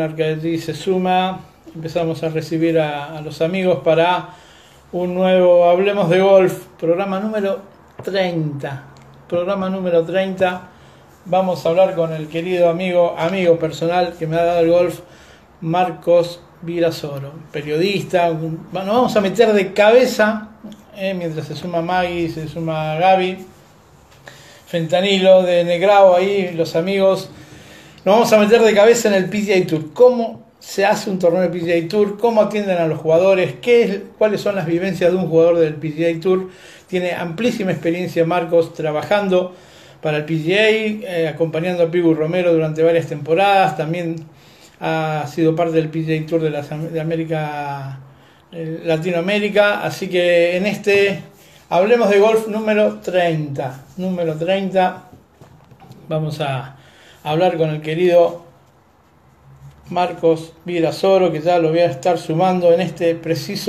Arcadí se suma. Empezamos a recibir a los amigos para un nuevo Hablemos de Golf, programa número 30. Programa número 30. Vamos a hablar con el querido amigo personal que me ha dado el golf, Marcos Virasoro, periodista. Bueno, vamos a meter de cabeza, mientras se suma Maggie, se suma Gaby, Fentanilo de Negrao, ahí los amigos. Nos vamos a meter de cabeza en el PGA Tour. ¿Cómo se hace un torneo de PGA Tour? ¿Cómo atienden a los jugadores? ¿Cuáles son las vivencias de un jugador del PGA Tour? Tiene amplísima experiencia Marcos trabajando para el PGA, acompañando a Pigu Romero durante varias temporadas. También ha sido parte del PGA Tour de América, Latinoamérica. Así que en este Hablemos de Golf número 30. Vamos a hablar con el querido Marcos Virasoro, que ya lo voy a estar sumando en este preciso.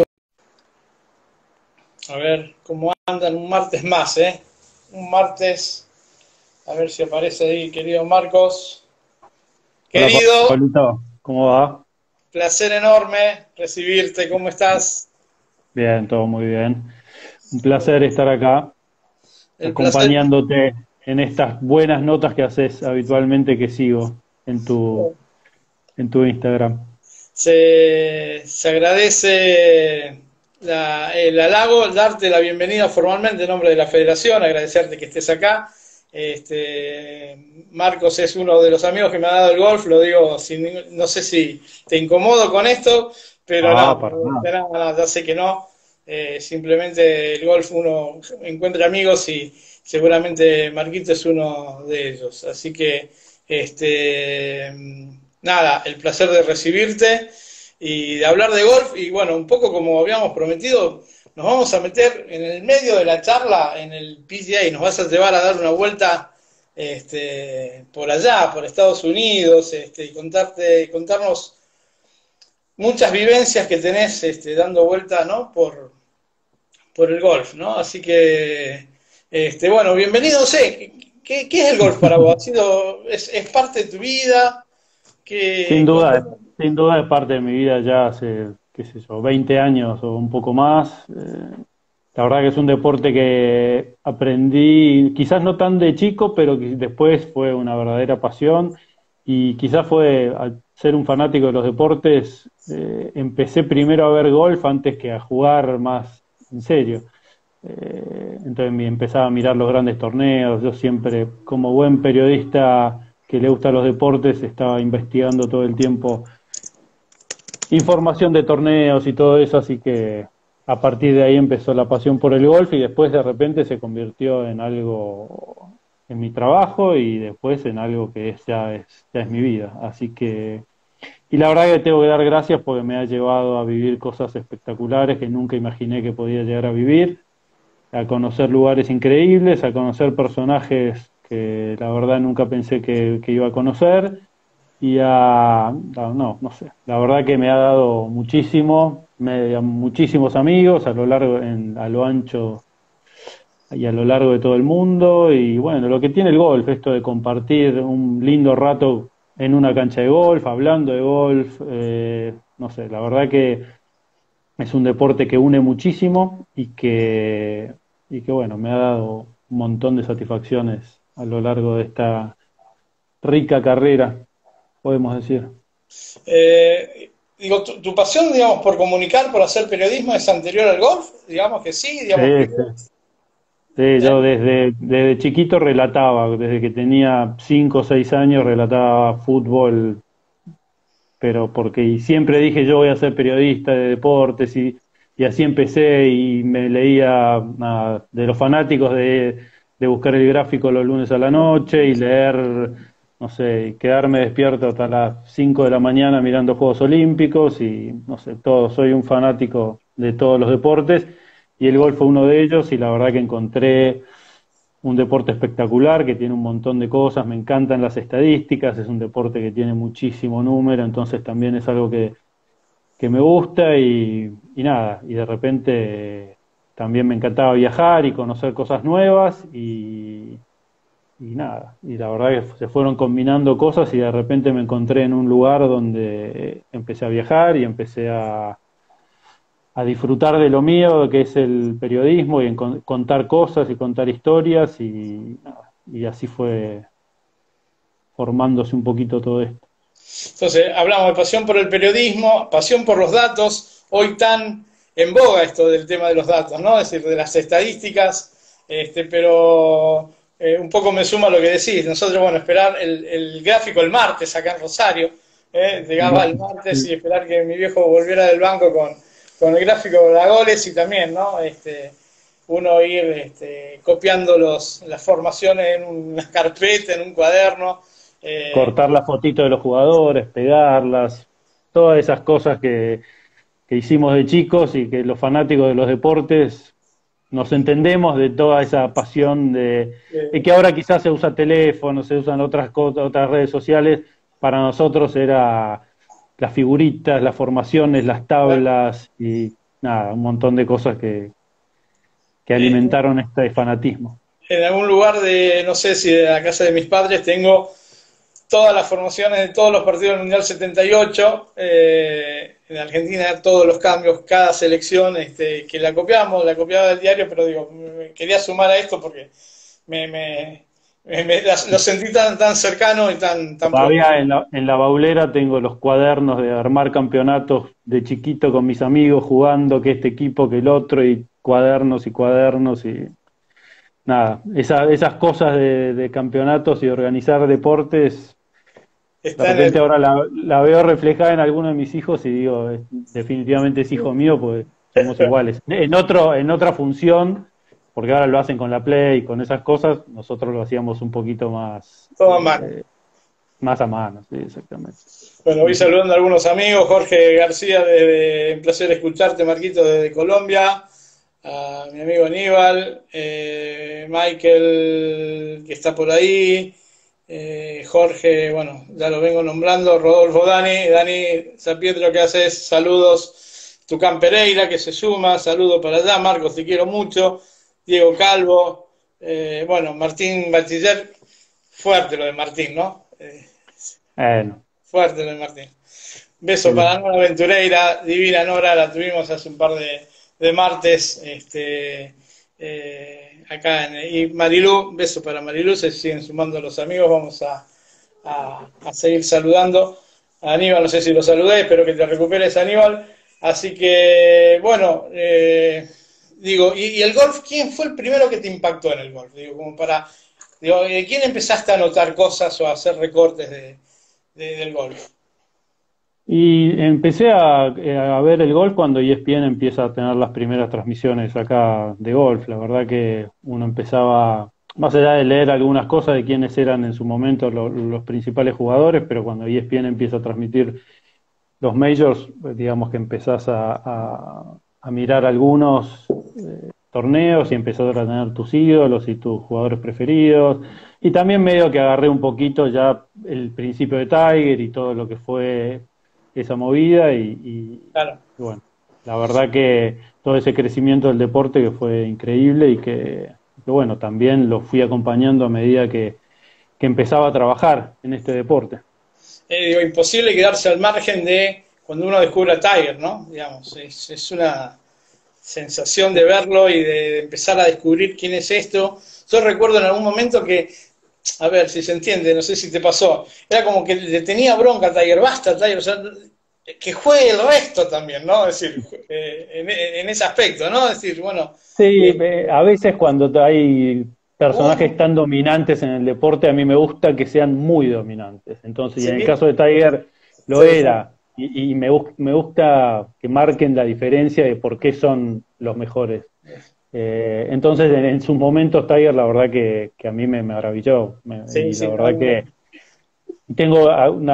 A ver cómo andan un martes más, un martes. A ver si aparece ahí, querido Marcos. Querido, Hola, ¿cómo va? placer enorme recibirte. ¿Cómo estás? Bien, todo muy bien. Un placer estar acá, El placer. acompañándote en estas buenas notas que haces habitualmente, que sigo en tu Instagram. Se agradece el halago, el darte la bienvenida formalmente en nombre de la Federación, agradecerte que estés acá. Marcos es uno de los amigos que me ha dado el golf, lo digo, no sé si te incomodo con esto, pero Ah, no, para nada. ya sé que no. Simplemente el golf uno encuentra amigos y seguramente Marquito es uno de ellos. Así que, nada, el placer de recibirte y de hablar de golf. Y bueno, un poco como habíamos prometido, nos vamos a meter en el medio de la charla en el PGA y nos vas a llevar a dar una vuelta por allá, por Estados Unidos, y contarnos muchas vivencias que tenés dando vuelta, ¿no? por el golf, ¿no? Así que, bueno, bienvenido. No sé, ¿qué es el golf para vos? ¿Es parte de tu vida? Sin ¿Qué, duda, cómo- sin duda es parte de mi vida ya hace, qué sé yo, 20 años o un poco más. La verdad que es un deporte que aprendí, quizás no tan de chico, pero que después fue una verdadera pasión. Y quizás fue, al ser un fanático de los deportes, empecé primero a ver golf antes que a jugar más en serio. Entonces empezaba a mirar los grandes torneos. Yo siempre, como buen periodista que le gustan los deportes, estaba investigando todo el tiempo información de torneos y todo eso, así que a partir de ahí empezó la pasión por el golf y después de repente se convirtió en algo, en mi trabajo y después en algo que ya es mi vida. Así que, y la verdad que tengo que dar gracias porque me ha llevado a vivir cosas espectaculares que nunca imaginé que podía llegar a vivir, a conocer lugares increíbles, a conocer personajes que la verdad nunca pensé que iba a conocer y no sé, la verdad que me ha dado muchísimo, muchísimos amigos a lo largo, a lo ancho y a lo largo de todo el mundo. Y bueno, lo que tiene el golf, esto de compartir un lindo rato en una cancha de golf, hablando de golf, no sé, la verdad que es un deporte que une muchísimo y que bueno, me ha dado un montón de satisfacciones a lo largo de esta rica carrera, podemos decir. digo, tu pasión, digamos, por comunicar, por hacer periodismo es anterior al golf? Digamos que sí, Sí, digamos que... sí. Sí, ¿eh? yo desde chiquito relataba, desde que tenía 5 o 6 años relataba fútbol, pero porque y siempre dije yo voy a ser periodista de deportes y así empecé y me leía de los fanáticos de buscar el gráfico los lunes a la noche y leer, no sé, y quedarme despierto hasta las 5 de la mañana mirando Juegos Olímpicos y no sé, todo, soy un fanático de todos los deportes y el golf fue uno de ellos y la verdad que encontré un deporte espectacular que tiene un montón de cosas, me encantan las estadísticas, es un deporte que tiene muchísimo número, entonces también es algo que me gusta y nada, y de repente también me encantaba viajar y conocer cosas nuevas nada, y la verdad que se fueron combinando cosas y de repente me encontré en un lugar donde empecé a viajar y empecé a disfrutar de lo mío, que es el periodismo, y en contar cosas y contar historias, y, nada, y así fue formándose un poquito todo esto. Entonces, hablamos de pasión por el periodismo, pasión por los datos, hoy tan en boga esto del tema de los datos, ¿no? Es decir, de las estadísticas, pero un poco me suma lo que decís. Nosotros, bueno, esperar el gráfico el martes acá en Rosario, llegaba el martes y esperar que mi viejo volviera del banco con el gráfico de los goles y también, ¿no? Uno ir copiando las formaciones en una carpeta, en un cuaderno. Cortar la fotito de los jugadores, pegarlas, todas esas cosas que hicimos de chicos y que los fanáticos de los deportes nos entendemos de toda esa pasión de que ahora quizás se usa teléfono, se usan otras cosas, otras redes sociales. Para nosotros era las figuritas, las formaciones, las tablas y nada, un montón de cosas que alimentaron este fanatismo. En algún lugar de, no sé si de la casa de mis padres, tengo todas las formaciones de todos los partidos del Mundial 78, en Argentina todos los cambios, cada selección, que la copiaba del diario, pero digo, quería sumar a esto porque lo sentí tan cercano y tan Todavía en la baulera tengo los cuadernos de armar campeonatos de chiquito con mis amigos jugando, que este equipo, que el otro, y cuadernos y nada, esas cosas de campeonatos y organizar deportes. De repente ahora la veo reflejada en alguno de mis hijos y digo, definitivamente es hijo mío, pues somos iguales. En otra función, porque ahora lo hacen con la Play y con esas cosas, nosotros lo hacíamos un poquito más, todo a mano. Más a mano, sí, exactamente. Bueno, voy saludando a algunos amigos, Jorge García, un placer escucharte, Marquito, desde Colombia, a mi amigo Aníbal, Michael, que está por ahí, Jorge, bueno, ya lo vengo nombrando, Rodolfo, Dani San Pietro, ¿qué haces? Saludos, Tucán Pereira, que se suma, saludos para allá, Marcos, te quiero mucho, Diego Calvo, bueno, Martín Bachiller, fuerte lo de Martín, ¿no? Fuerte lo de Martín. Beso para Nora Aventureira, divina Nora, la tuvimos hace un par de martes, acá y Marilú, beso para Marilú, se siguen sumando los amigos, vamos a seguir saludando a Aníbal, no sé si lo saludé, espero que te recuperes, Aníbal, así que bueno, digo, y el golf, ¿quién fue el primero que te impactó en el golf? Digo, como digo, ¿de quién empezaste a notar cosas o a hacer recortes del golf? Y empecé a ver el golf cuando ESPN empieza a tener las primeras transmisiones acá de golf. La verdad que uno empezaba, más allá de leer algunas cosas de quiénes eran en su momento los principales jugadores, pero cuando ESPN empieza a transmitir los majors, digamos que empezás a mirar algunos torneos y empezás a tener tus ídolos y tus jugadores preferidos. Y también medio que agarré un poquito ya el principio de Tiger y todo lo que fue esa movida claro. Y bueno, la verdad que todo ese crecimiento del deporte que fue increíble y que bueno, también lo fui acompañando a medida que empezaba a trabajar en este deporte. Digo, imposible quedarse al margen de cuando uno descubre a Tiger, ¿no? Digamos, es una sensación de verlo y de empezar a descubrir quién es esto. Yo recuerdo en algún momento que, a ver si se entiende, no sé si te pasó, era como que le tenía bronca a Tiger, basta Tiger, o sea, que juegue el resto también, ¿no? Es decir, en ese aspecto, ¿no? Es decir, bueno... Sí, a veces cuando hay personajes tan dominantes en el deporte, a mí me gusta que sean muy dominantes. Entonces, y en el caso de Tiger, lo era. Y me gusta que marquen la diferencia de por qué son los mejores. Entonces, en sus momentos, Tiger, la verdad que a mí me maravilló. La verdad que tengo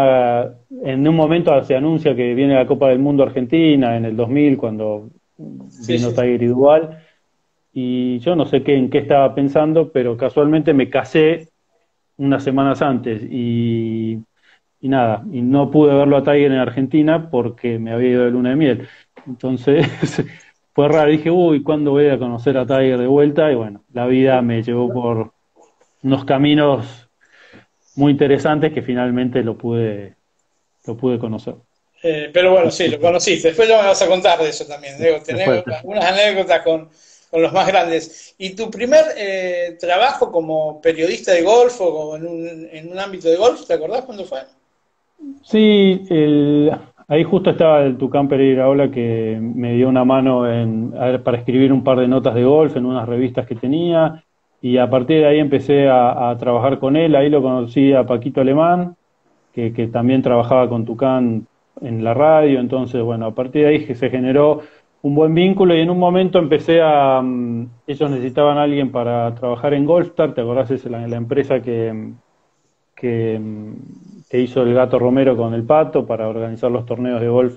en un momento se anuncia que viene la Copa del Mundo Argentina en el 2000, cuando vino Tiger igual. Y yo no sé en qué estaba pensando, pero casualmente me casé unas semanas antes y nada, y no pude verlo a Tiger en Argentina porque me había ido de luna de miel. Entonces fue raro, dije, uy, ¿cuándo voy a conocer a Tiger de vuelta? Y bueno, la vida me llevó unos caminos muy interesantes que finalmente lo pude conocer. Pero bueno, sí, lo conociste. Después ya me vas a contar de eso también. Digo, tenés Después, algunas anécdotas con los más grandes. ¿Y tu primer trabajo como periodista de golf o en un ámbito de golf, te acordás cuándo fue? sí, ahí justo estaba el Tucán Pereira Ola que me dio una mano para escribir un par de notas de golf en unas revistas que tenía y a partir de ahí empecé a trabajar con él. Ahí lo conocí a Paquito Alemán, que también trabajaba con Tucán en la radio. Entonces, bueno, a partir de ahí se generó un buen vínculo y en un momento ellos necesitaban a alguien para trabajar en Golfstar. ¿Te acordás? Es la empresa que, que hizo el Gato Romero con el Pato para organizar los torneos de golf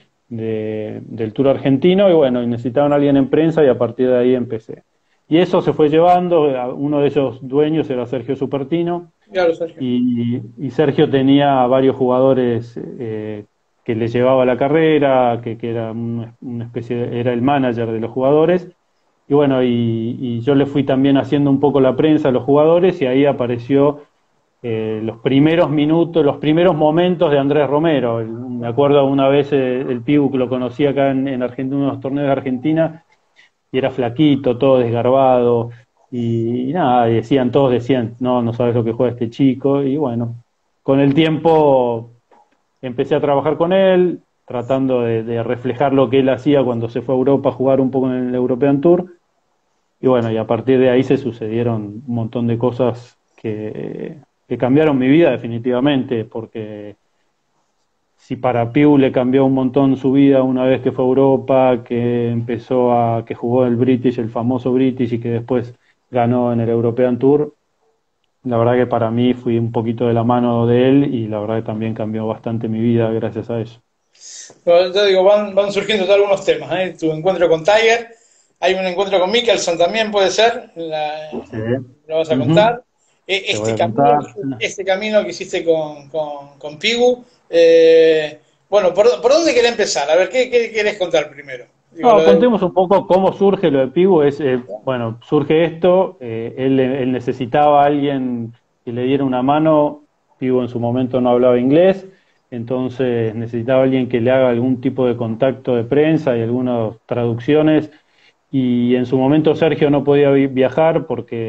del Tour argentino, y bueno, y necesitaban a alguien en prensa y a partir de ahí empecé. Y eso se fue llevando, uno de esos dueños era Sergio Supertino, Claro, Sergio. y Sergio tenía varios jugadores que le llevaba la carrera, que era una especie era el manager de los jugadores, y bueno, y yo le fui también haciendo un poco la prensa a los jugadores, y ahí apareció los primeros minutos, los primeros momentos de Andrés Romero. Me acuerdo una vez el Pibu que lo conocí acá en Argentina, unos torneos de Argentina, y era flaquito, todo desgarbado, y nada, todos decían, no, no sabes lo que juega este chico, y bueno, con el tiempo empecé a trabajar con él, tratando de reflejar lo que él hacía cuando se fue a Europa a jugar un poco en el European Tour, y bueno, y a partir de ahí se sucedieron un montón de cosas que cambiaron mi vida definitivamente, porque si para Piu le cambió un montón su vida una vez que fue a Europa, que jugó el British, el famoso British, y que después ganó en el European Tour, la verdad que para mí fui un poquito de la mano de él y la verdad que también cambió bastante mi vida gracias a eso. Pero yo digo, van surgiendo algunos temas, ¿eh? Tu encuentro con Tiger, hay un encuentro con Mickelson también puede ser, Sí. lo vas a Ujú. contar. Te voy a contar. Este camino que hiciste con Pigu, bueno, ¿por dónde querés empezar? A ver, ¿qué querés contar primero? Digo, No, contemos un poco cómo surge lo de Pibu. Bueno, surge esto, él necesitaba a alguien que le diera una mano. Pibu en su momento no hablaba inglés, entonces necesitaba a alguien que le haga algún tipo de contacto de prensa y algunas traducciones. Y en su momento Sergio no podía viajar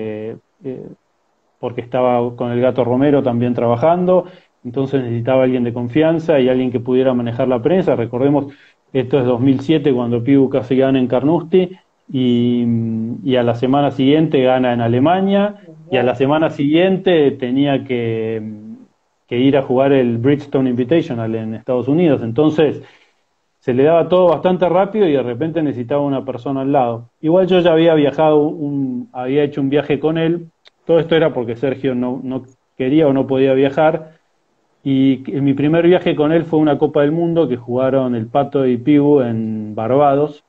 porque estaba con el Gato Romero también trabajando, entonces necesitaba alguien de confianza y alguien que pudiera manejar la prensa. Recordemos, esto es 2007 cuando Pibu casi gana en Carnoustie y a la semana siguiente gana en Alemania y a la semana siguiente tenía que ir a jugar el Bridgestone Invitational en Estados Unidos. Entonces se le daba todo bastante rápido y de repente necesitaba una persona al lado. Igual yo ya había viajado, había hecho un viaje con él. Todo esto era porque Sergio no quería o no podía viajar. Y mi primer viaje con él fue una Copa del Mundo que jugaron el Pato y Pibu en Barbados.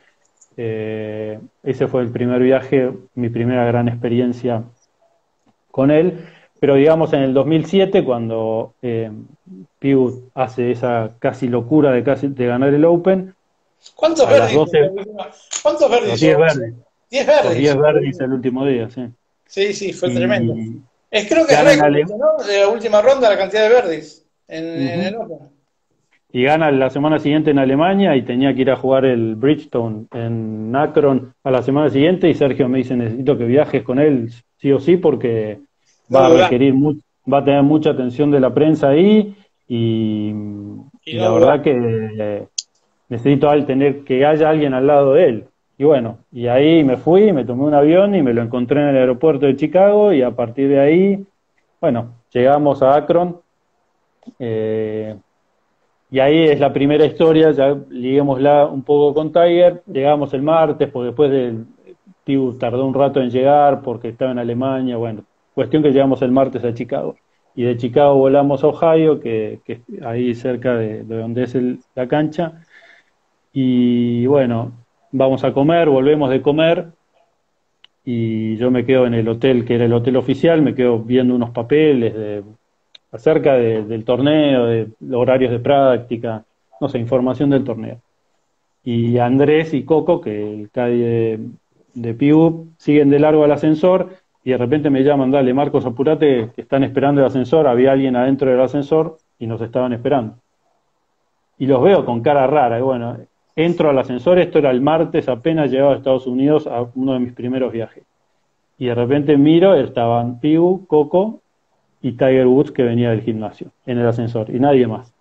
Ese fue el primer viaje, mi primera gran experiencia con él. Pero digamos en el 2007, cuando Piu hace esa casi locura de ganar el Open, ¿Cuántos a las verdes? 12 ¿Cuántos los verdes 10 son? verdes, 10 los 10 verdes. verdes el último día, sí. Sí, sí, fue tremendo. Y Creo que es gana en récord, ¿no? De la última ronda, la cantidad de verdes en Ujú. el Open. Y gana la semana siguiente en Alemania y tenía que ir a jugar el Bridgestone en Akron a la semana siguiente y Sergio me dice, necesito que viajes con él sí o sí porque No dudar. va a tener mucha atención de la prensa ahí y, Y y no la dudar. verdad que necesito tener que haya alguien al lado de él. Y bueno, y ahí me fui, me tomé un avión y me lo encontré en el aeropuerto de Chicago y a partir de ahí, bueno, llegamos a Akron. eh, y ahí es la primera historia, ya liguémosla un poco con Tiger. Llegamos el martes, porque después del Piu tardó un rato en llegar porque estaba en Alemania. Bueno, cuestión que llegamos el martes a Chicago. Y de Chicago volamos a Ohio, que ahí cerca de donde es la cancha. Y bueno, vamos a comer, volvemos de comer. Y yo me quedo en el hotel, que era el hotel oficial, me quedo viendo unos papeles acerca del torneo, de los horarios de práctica, no sé, información del torneo. Y Andrés y Coco, que el caddy de Piu, siguen de largo al ascensor y de repente me llaman, dale, Marcos, apurate, que están esperando el ascensor, había alguien adentro del ascensor y nos estaban esperando. Y los veo con cara rara, y bueno, entro al ascensor, esto era el martes, apenas llegaba a Estados Unidos a uno de mis primeros viajes. Y de repente miro, estaban Piu, Coco y Tiger Woods, que venía del gimnasio, en el ascensor, y nadie más.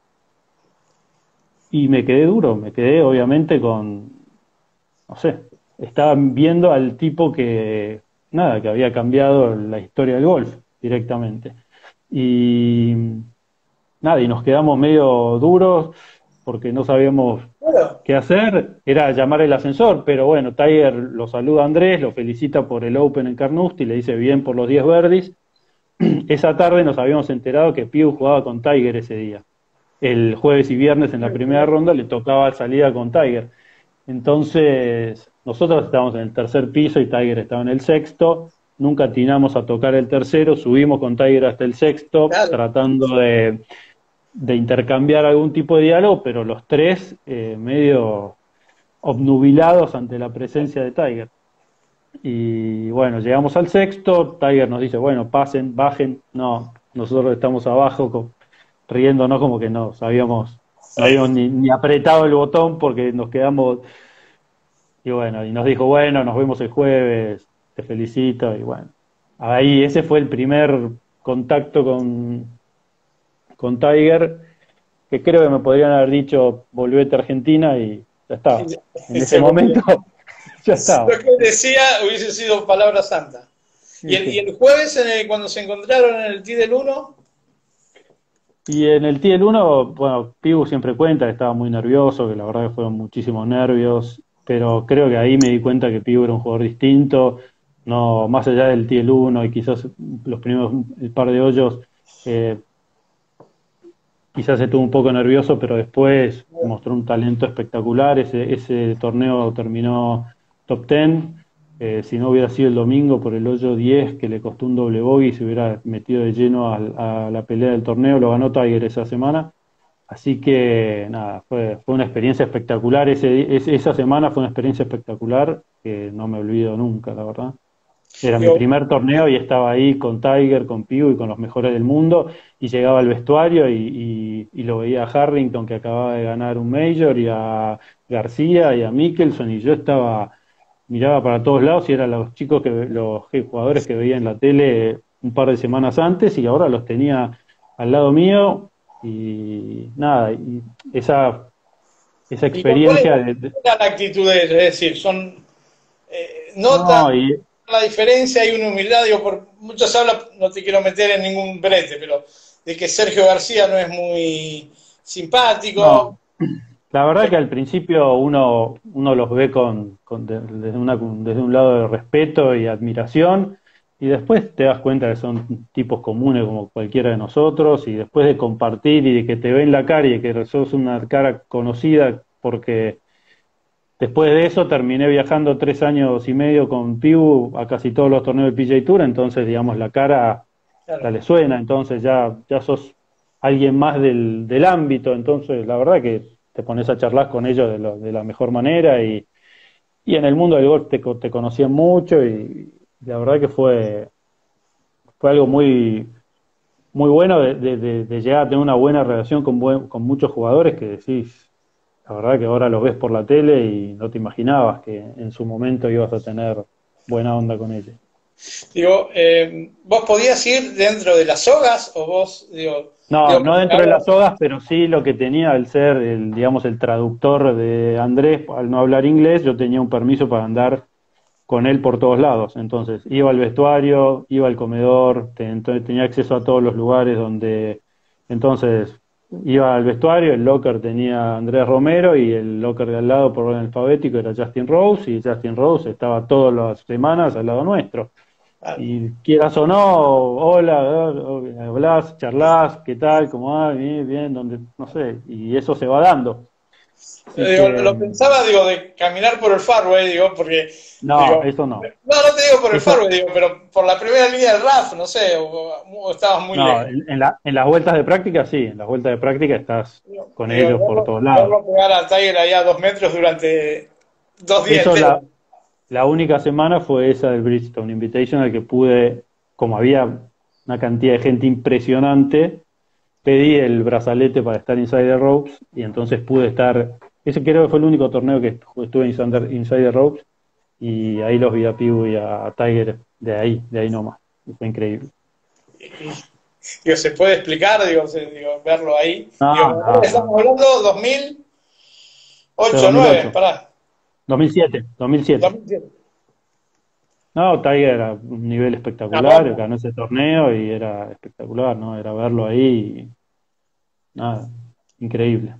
Y me quedé duro, me quedé obviamente con, no sé, estaban viendo al tipo que, nada, que había cambiado la historia del golf directamente. Y nada, y nos quedamos medio duros porque no sabíamos Bueno, qué hacer, era llamar el ascensor, pero bueno, Tiger lo saluda a Andrés, lo felicita por el Open en Carnoustie, le dice bien por los 10 birdies. Esa tarde nos habíamos enterado que Piu jugaba con Tiger ese día. El jueves y viernes en la primera ronda le tocaba salida con Tiger. Entonces, nosotros estábamos en el tercer piso y Tiger estaba en el sexto. Nunca atinamos a tocar el tercero, subimos con Tiger hasta el sexto, claro. tratando de intercambiar algún tipo de diálogo, pero los tres medio obnubilados ante la presencia de Tiger. Y bueno, llegamos al sexto, Tiger nos dice, bueno, pasen, bajen. No, nosotros estamos abajo riéndonos como que no sabíamos, no habíamos ni apretado el botón porque nos quedamos. Y bueno, y nos dijo, bueno, nos vemos el jueves, te felicito. Y bueno, ahí ese fue el primer contacto con Tiger, que creo que me podrían haber dicho, volvete a Argentina y ya estaba. En ese momento ya estaba. Lo que decía hubiese sido palabra santa. Y el jueves, cuando se encontraron en el Tee del 1, Y en el Tee del 1, bueno, Pibu siempre cuenta que estaba muy nervioso, que la verdad que fueron muchísimos nervios, pero creo que ahí me di cuenta que Pibu era un jugador distinto, no, más allá del Tee del 1 y quizás los primeros el par de hoyos, eh, quizás estuvo un poco nervioso, pero después mostró un talento espectacular. Ese torneo terminó top 10. Si no hubiera sido el domingo por el hoyo 10, que le costó un doble bogey, se hubiera metido de lleno a la pelea del torneo. Lo ganó Tiger esa semana. Así que nada, fue una experiencia espectacular. Esa semana fue una experiencia espectacular que no me olvido nunca, la verdad. Era mi primer torneo y estaba ahí con Tiger, con Piu y con los mejores del mundo, y llegaba al vestuario y lo veía a Harrington, que acababa de ganar un Major, y a García y a Mickelson, y yo miraba para todos lados y eran los chicos, los jugadores que veía en la tele un par de semanas antes, y ahora los tenía al lado mío, y nada, y esa experiencia ¿cuál era la actitud de ellos? Es decir, son notan no, y, la diferencia, hay una humildad, digo, muchos hablan, no te quiero meter en ningún brete, pero de que Sergio García no es muy simpático. no. La verdad que al principio uno los ve desde un lado de respeto y admiración, y después te das cuenta que son tipos comunes como cualquiera de nosotros, y después de compartir y de que te ven la cara y de que sos una cara conocida, porque después de eso terminé viajando 3 años y medio con Piu a casi todos los torneos del PGA Tour, entonces digamos la cara Claro. ya le suena, entonces ya sos alguien más del ámbito, entonces la verdad que te pones a charlar con ellos de la mejor manera, y en el mundo del golf te conocían mucho, y la verdad que fue algo muy, muy bueno de llegar a tener una buena relación con muchos jugadores que decís, la verdad que ahora los ves por la tele y no te imaginabas que en su momento ibas a tener buena onda con ellos. Digo, ¿vos podías ir dentro de las sogas o vos, digo, No dentro de las sogas, pero sí lo que tenía al ser digamos, el traductor de Andrés, al no hablar inglés, yo tenía un permiso para andar con él por todos lados. Entonces, iba al vestuario, iba al comedor, entonces tenía acceso a todos los lugares entonces, iba al vestuario, el locker tenía Andrés Romero, y el locker de al lado por orden alfabético era Justin Rose, y Justin Rose estaba todas las semanas al lado nuestro. Y quieras o no, hola, hablas, charlas, ¿qué tal? ¿Cómo va? Bien, bien, ¿dónde? No sé, y eso se va dando. digo, lo pensaba, digo, de caminar por el fairway, digo, porque... No, digo, eso no. No te digo por el Eso, fairway, digo, pero por la primera línea del RAF, no sé, o estabas muy no, lejos. en las vueltas de práctica sí, en las vueltas de práctica estás con Digo, ellos por todos lados. verlo pegar a Tiger ahí a 2 metros durante 2 días Eso enteros. la única semana fue esa del Bridgestone Invitational que pude, como había una cantidad de gente impresionante, pedí el brazalete para estar inside the ropes y entonces pude estar, ese creo que fue el único torneo que estuve inside the ropes y ahí los vi a Pibu y a Tiger de ahí nomás. Y fue increíble. Digo, ¿se puede explicar? Digo, verlo ahí. No, Digo, no, estamos no. hablando 2008, 2009, 2008, pará. 2007, 2007. 2007. No, Tiger era un nivel Ah, espectacular, bueno, ganó ese torneo y era espectacular, ¿no? Era verlo ahí, nada, increíble.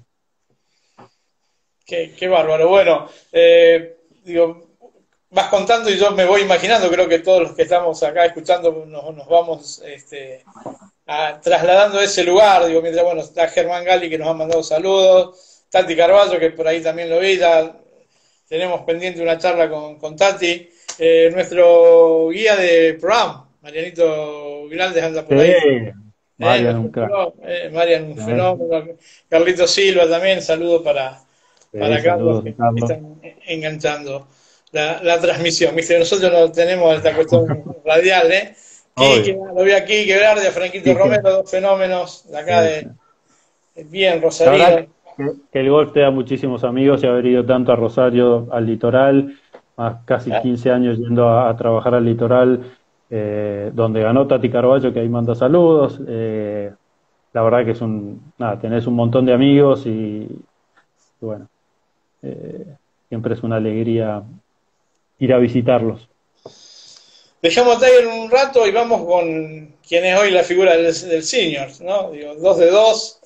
qué bárbaro. Bueno, digo, vas contando y yo me voy imaginando, creo que todos los que estamos acá escuchando nos vamos trasladando a ese lugar, digo, mientras, bueno, está Germán Gali que nos ha mandado saludos, Tati Carballo, que por ahí también lo vi, ya tenemos pendiente una charla con Tati, nuestro guía de programa, Marianito Grandes anda por ahí. Sí, Marian un crack. Marian, un Sí, fenómeno. Carlito Silva también, saludo para Carlos saludos, que Carlos. están enganchando la transmisión. ¿Viste? Nosotros no tenemos esta cuestión radial, ¿eh? Quique, Obvio. lo vi aquí, Quebrardi, a Franquito Sí, Romero, dos fenómenos de acá sí. bien La verdad Rosarino. que el golf te da muchísimos amigos y haber ido tanto a Rosario, al litoral, más casi ¿Eh? 15 años yendo a trabajar al litoral, donde ganó Tati Carballo, que ahí manda saludos. La verdad que nada, tenés un montón de amigos y bueno, siempre es una alegría ir a visitarlos. Dejamos a Tiger un rato y vamos con quien es hoy la figura del senior, ¿no? Digo, 2 de 2,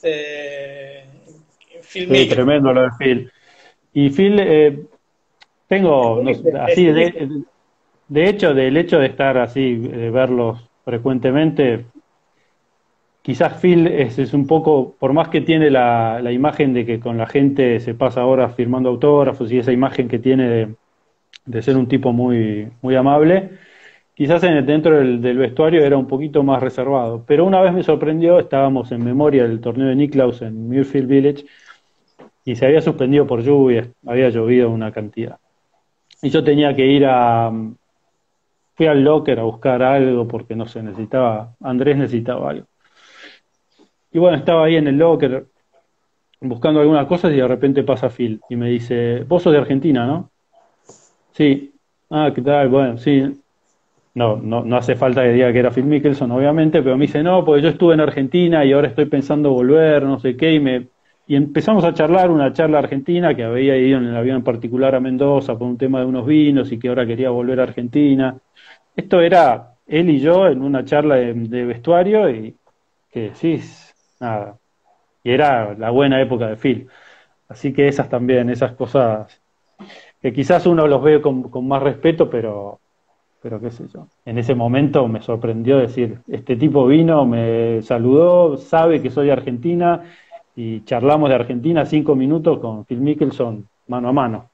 Phil Sí, Mickelson. tremendo lo de Phil. Y Phil, tengo, no sé, así, Estuviste. de hecho, del hecho de estar así, de verlos frecuentemente, quizás Phil es un poco, por más que tiene la imagen de que con la gente se pasa horas firmando autógrafos y esa imagen que tiene de ser un tipo muy, muy amable, quizás dentro del vestuario era un poquito más reservado. Pero una vez me sorprendió, estábamos en memoria del torneo de Nicklaus en Muirfield Village y se había suspendido por lluvia, había llovido una cantidad. Y yo tenía que fui al locker a buscar algo porque no sé, Andrés necesitaba algo. Y bueno, estaba ahí en el locker buscando algunas cosas y de repente pasa Phil y me dice, vos sos de Argentina, ¿no? Sí. Ah, ¿qué tal? Bueno, sí. No hace falta que diga que era Phil Mickelson, obviamente, pero me dice, no, porque yo estuve en Argentina y ahora estoy pensando volver, no sé qué, y empezamos a charlar una charla argentina que había ido en el avión en particular a Mendoza por un tema de unos vinos y que ahora quería volver a Argentina. Esto era él y yo en una charla de vestuario y que decís, nada, y era la buena época de Phil. Así que esas también, esas cosas que quizás uno los ve con más respeto, pero qué sé yo. En ese momento me sorprendió decir, este tipo vino, me saludó, sabe que soy de Argentina y charlamos de Argentina 5 minutos con Phil Mickelson mano a mano.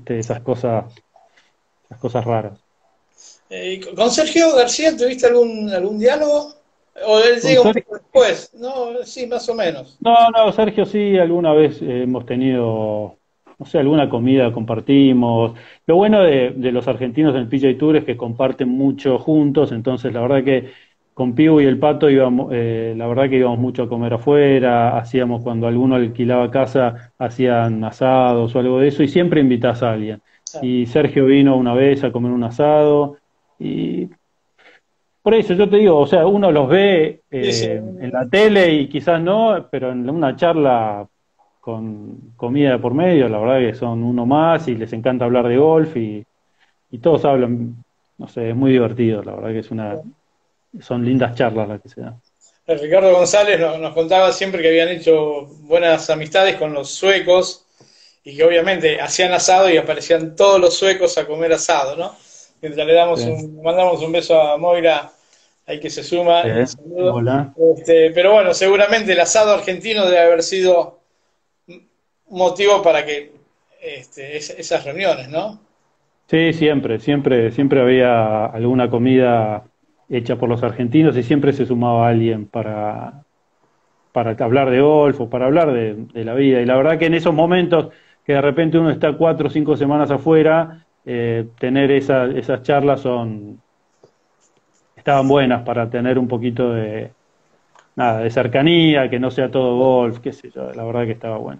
Esas cosas raras. ¿Con Sergio García tuviste algún diálogo? ¿O él Con llega un Sergio, poco después? No, sí, más o menos. no, Sergio sí, alguna vez hemos tenido, no sé, alguna comida compartimos. Lo bueno de los argentinos en el PGA Tour es que comparten mucho juntos, entonces la verdad que con Pibu y el Pato íbamos, la verdad que íbamos mucho a comer afuera, hacíamos cuando alguno alquilaba casa, hacían asados o algo de eso, y siempre invitas a alguien. Ah, Y Sergio vino una vez a comer un asado, y por eso yo te digo, o sea, uno los ve sí, sí. en la tele y quizás no, pero en una charla con comida de por medio, la verdad que son uno más y les encanta hablar de golf y todos hablan, no sé, es muy divertido, la verdad que son lindas charlas las que se dan. Ricardo González nos contaba siempre que habían hecho buenas amistades con los suecos y que obviamente hacían asado y aparecían todos los suecos a comer asado, ¿no? Mientras Sí, mandamos un beso a Moira, ahí que se suma, sí, el saludo. hola. Pero bueno, seguramente el asado argentino debe haber sido un motivo para que esas reuniones, ¿no? Sí, siempre había alguna comida hecha por los argentinos y siempre se sumaba alguien para hablar de golf o para hablar de la vida. Y la verdad que en esos momentos que de repente uno está 4 o 5 semanas afuera, tener esas charlas estaban buenas para tener un poquito de cercanía, que no sea todo golf, qué sé yo, la verdad que estaba bueno.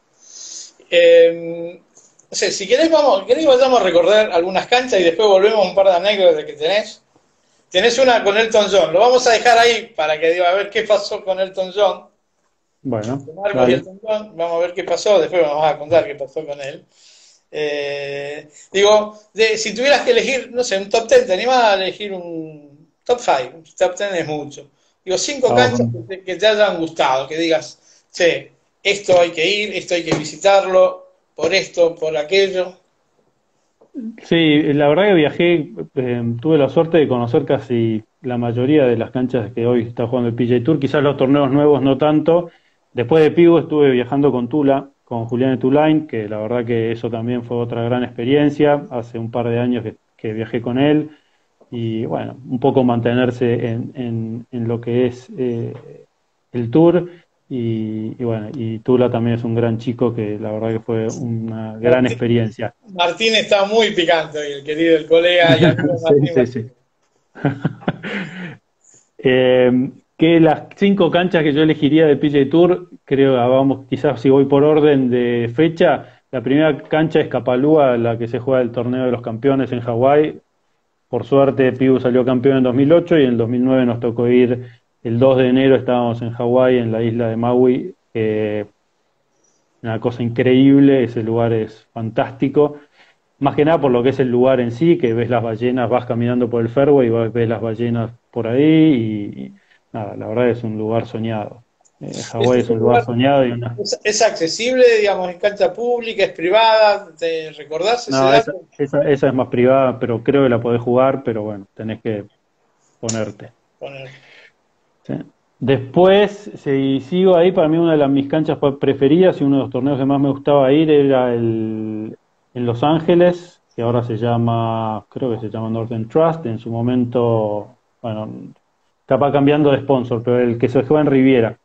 No sé, si querés vayamos a recordar algunas canchas y después volvemos a un par de anécdotas que tenés. Tenés una con Elton John, lo vamos a dejar ahí para que diga a ver qué pasó con Elton John. Bueno, Marcos y dale. Elton John, vamos a ver qué pasó, después vamos a contar qué pasó con él. Digo, si tuvieras que elegir, no sé, un top 10, ¿te animás a elegir un top 5? Un top 10 es mucho. Digo, 5 Vamos canchas que te hayan gustado, que digas, che, esto hay que ir, esto hay que visitarlo, por esto, por aquello. Sí, la verdad que viajé, tuve la suerte de conocer casi la mayoría de las canchas que hoy está jugando el PGA Tour, quizás los torneos nuevos no tanto. Después de Pivo estuve viajando con Tula, con Julián Tulain, que la verdad que eso también fue otra gran experiencia. Hace un par de años que viajé con él y bueno, un poco mantenerse en lo que es el tour. Y bueno, y Tula también es un gran chico que la verdad que fue una gran experiencia. Martín está muy picante hoy, el querido, el colega y amigo Sí, Martín sí, sí. Martínez. Que las 5 canchas que yo elegiría de PGA Tour, creo, vamos, quizás si voy por orden de fecha, la primera cancha es Kapalua, la que se juega el torneo de los campeones en Hawái. Por suerte, Pibu salió campeón en 2008 y en 2009 nos tocó ir el 2 de enero, estábamos en Hawái, en la isla de Maui. Una cosa increíble, ese lugar es fantástico. Más que nada por lo que es el lugar en sí, que ves las ballenas, vas caminando por el fairway y ves las ballenas por ahí y nada, la verdad es un lugar soñado. Hawái es ¿Es un un lugar lugar, soñado y una... es accesible, digamos, en cancha pública, es privada? ¿Te recordás ese No, dato? esa es más privada, pero creo que la podés jugar, pero bueno, tenés que ponerte. Poner. ¿Sí? Después, si sigo ahí, para mí una de mis canchas preferidas y uno de los torneos que más me gustaba ir era en Los Ángeles, que ahora se llama, creo que se llama Northern Trust, en su momento, bueno, capaz cambiando de sponsor, pero el que se juega en Riviera.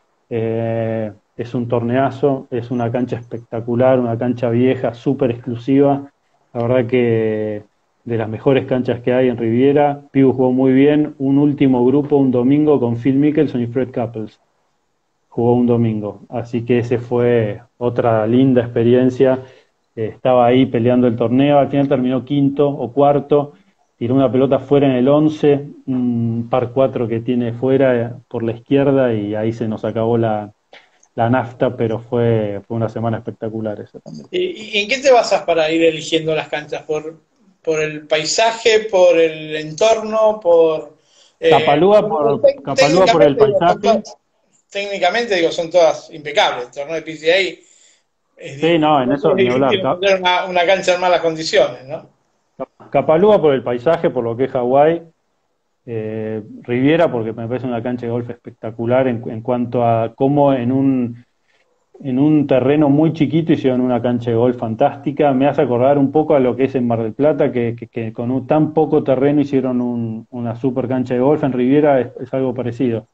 Es un torneazo, es una cancha espectacular, una cancha vieja, súper exclusiva. La verdad que de las mejores canchas que hay en Riviera. Pibu jugó muy bien. Un último grupo, un domingo, con Phil Mickelson y Fred Couples. Jugó un domingo. Así que ese fue otra linda experiencia. Estaba ahí peleando el torneo. Al final terminó quinto o cuarto. Tiró una pelota fuera en el 11, un par 4 que tiene fuera por la izquierda y ahí se nos acabó la nafta, pero fue una semana espectacular esa también. ¿Y en qué te basas para ir eligiendo las canchas? ¿Por el paisaje, por el entorno, por... Capalúa por el técnicamente, digo, paisaje. técnicamente, digo, son todas impecables. El torneo de PGA Sí, no, en eso es ni hablar. difícil encontrar una cancha en malas condiciones, ¿no? Capalúa por el paisaje, por lo que es Hawái. Riviera porque me parece una cancha de golf espectacular en cuanto a cómo en un terreno muy chiquito hicieron una cancha de golf fantástica. Me hace acordar un poco a lo que es en Mar del Plata, que con tan poco terreno hicieron una super cancha de golf. En Riviera es algo parecido.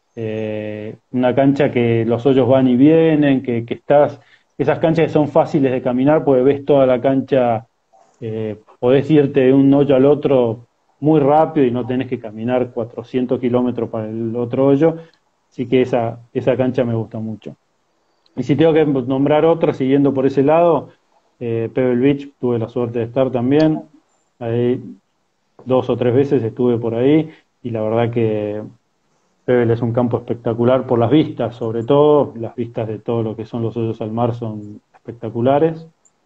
Una cancha que los hoyos van y vienen, esas canchas que son fáciles de caminar, porque ves toda la cancha, podés irte de un hoyo al otro muy rápido y no tenés que caminar 400 kilómetros para el otro hoyo. Así que esa cancha me gusta mucho. Y si tengo que nombrar otra, siguiendo por ese lado, Pebble Beach, tuve la suerte de estar también. Ahí 2 o 3 veces estuve por ahí y la verdad que Pebble es un campo espectacular por las vistas, sobre todo. Las vistas de todo lo que son los hoyos al mar son espectaculares.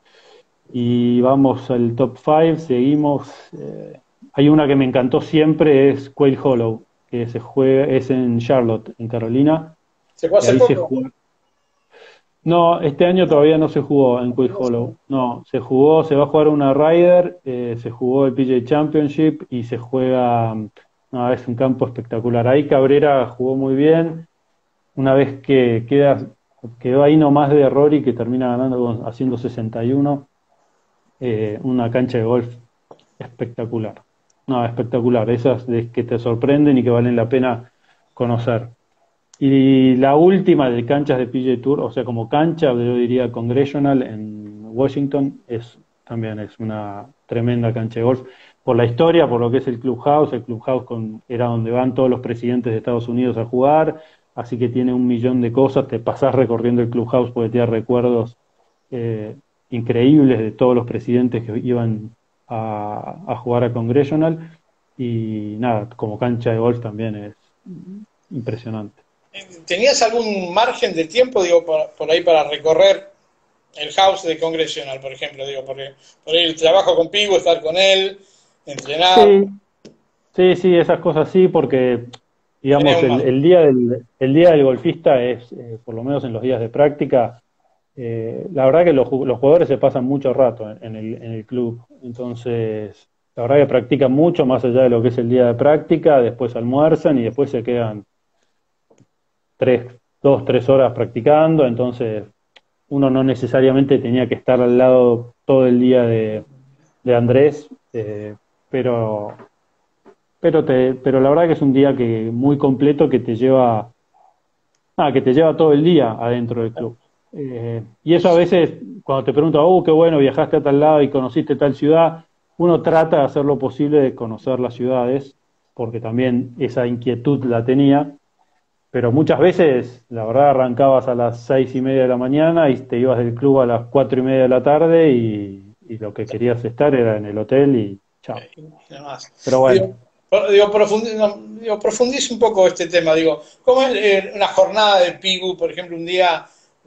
Y vamos al top 5, seguimos. Hay una que me encantó siempre, es Quail Hollow, que es en Charlotte, en Carolina. ¿Se puede Y hacer ahí se poco? juega. No, este año todavía no se jugó en Quail Hollow. No, se va a jugar una Ryder, se jugó el PGA Championship y se juega. No, es un campo espectacular. Ahí Cabrera jugó muy bien. Una vez que quedó ahí nomás de Rory, que termina ganando haciendo 61. Una cancha de golf espectacular. No, espectacular. Esas que te sorprenden y que valen la pena conocer. Y la última de canchas de PGA Tour, o sea, como cancha, yo diría Congressional en Washington, es también es una tremenda cancha de golf. Por la historia, por lo que es el Clubhouse era donde van todos los presidentes de Estados Unidos a jugar, así que tiene un millón de cosas, te pasás recorriendo el Clubhouse porque te da recuerdos eh, increíbles de todos los presidentes que iban a jugar a Congressional, y nada, como cancha de golf también es impresionante. ¿Tenías algún margen de tiempo, digo, por ahí para recorrer el house de Congressional, por ejemplo? Digo, por ahí el trabajo con Pigo, estar con él, entrenar. Sí, sí, esas cosas sí, porque Tenés digamos un margen. el día del golfista es, por lo menos en los días de práctica, la verdad que los jugadores se pasan mucho rato en el club, entonces la verdad que practican mucho más allá de lo que es el día de práctica, después almuerzan y después se quedan 3 horas practicando, entonces uno no necesariamente tenía que estar al lado todo el día de Andrés, pero pero la verdad que es un día que muy completo que te lleva todo el día adentro del club. Y eso a veces, cuando te preguntan, qué bueno, viajaste a tal lado y conociste tal ciudad, uno trata de hacer lo posible de conocer las ciudades, porque también esa inquietud la tenía, pero muchas veces, la verdad, arrancabas a las 6:30 de la mañana y te ibas del club a las 4:30 de la tarde y lo que querías estar era en el hotel y chao. Y demás. Pero Digo, bueno. profundice un poco este tema. Digo, ¿cómo es una jornada de Pigu, por ejemplo, un día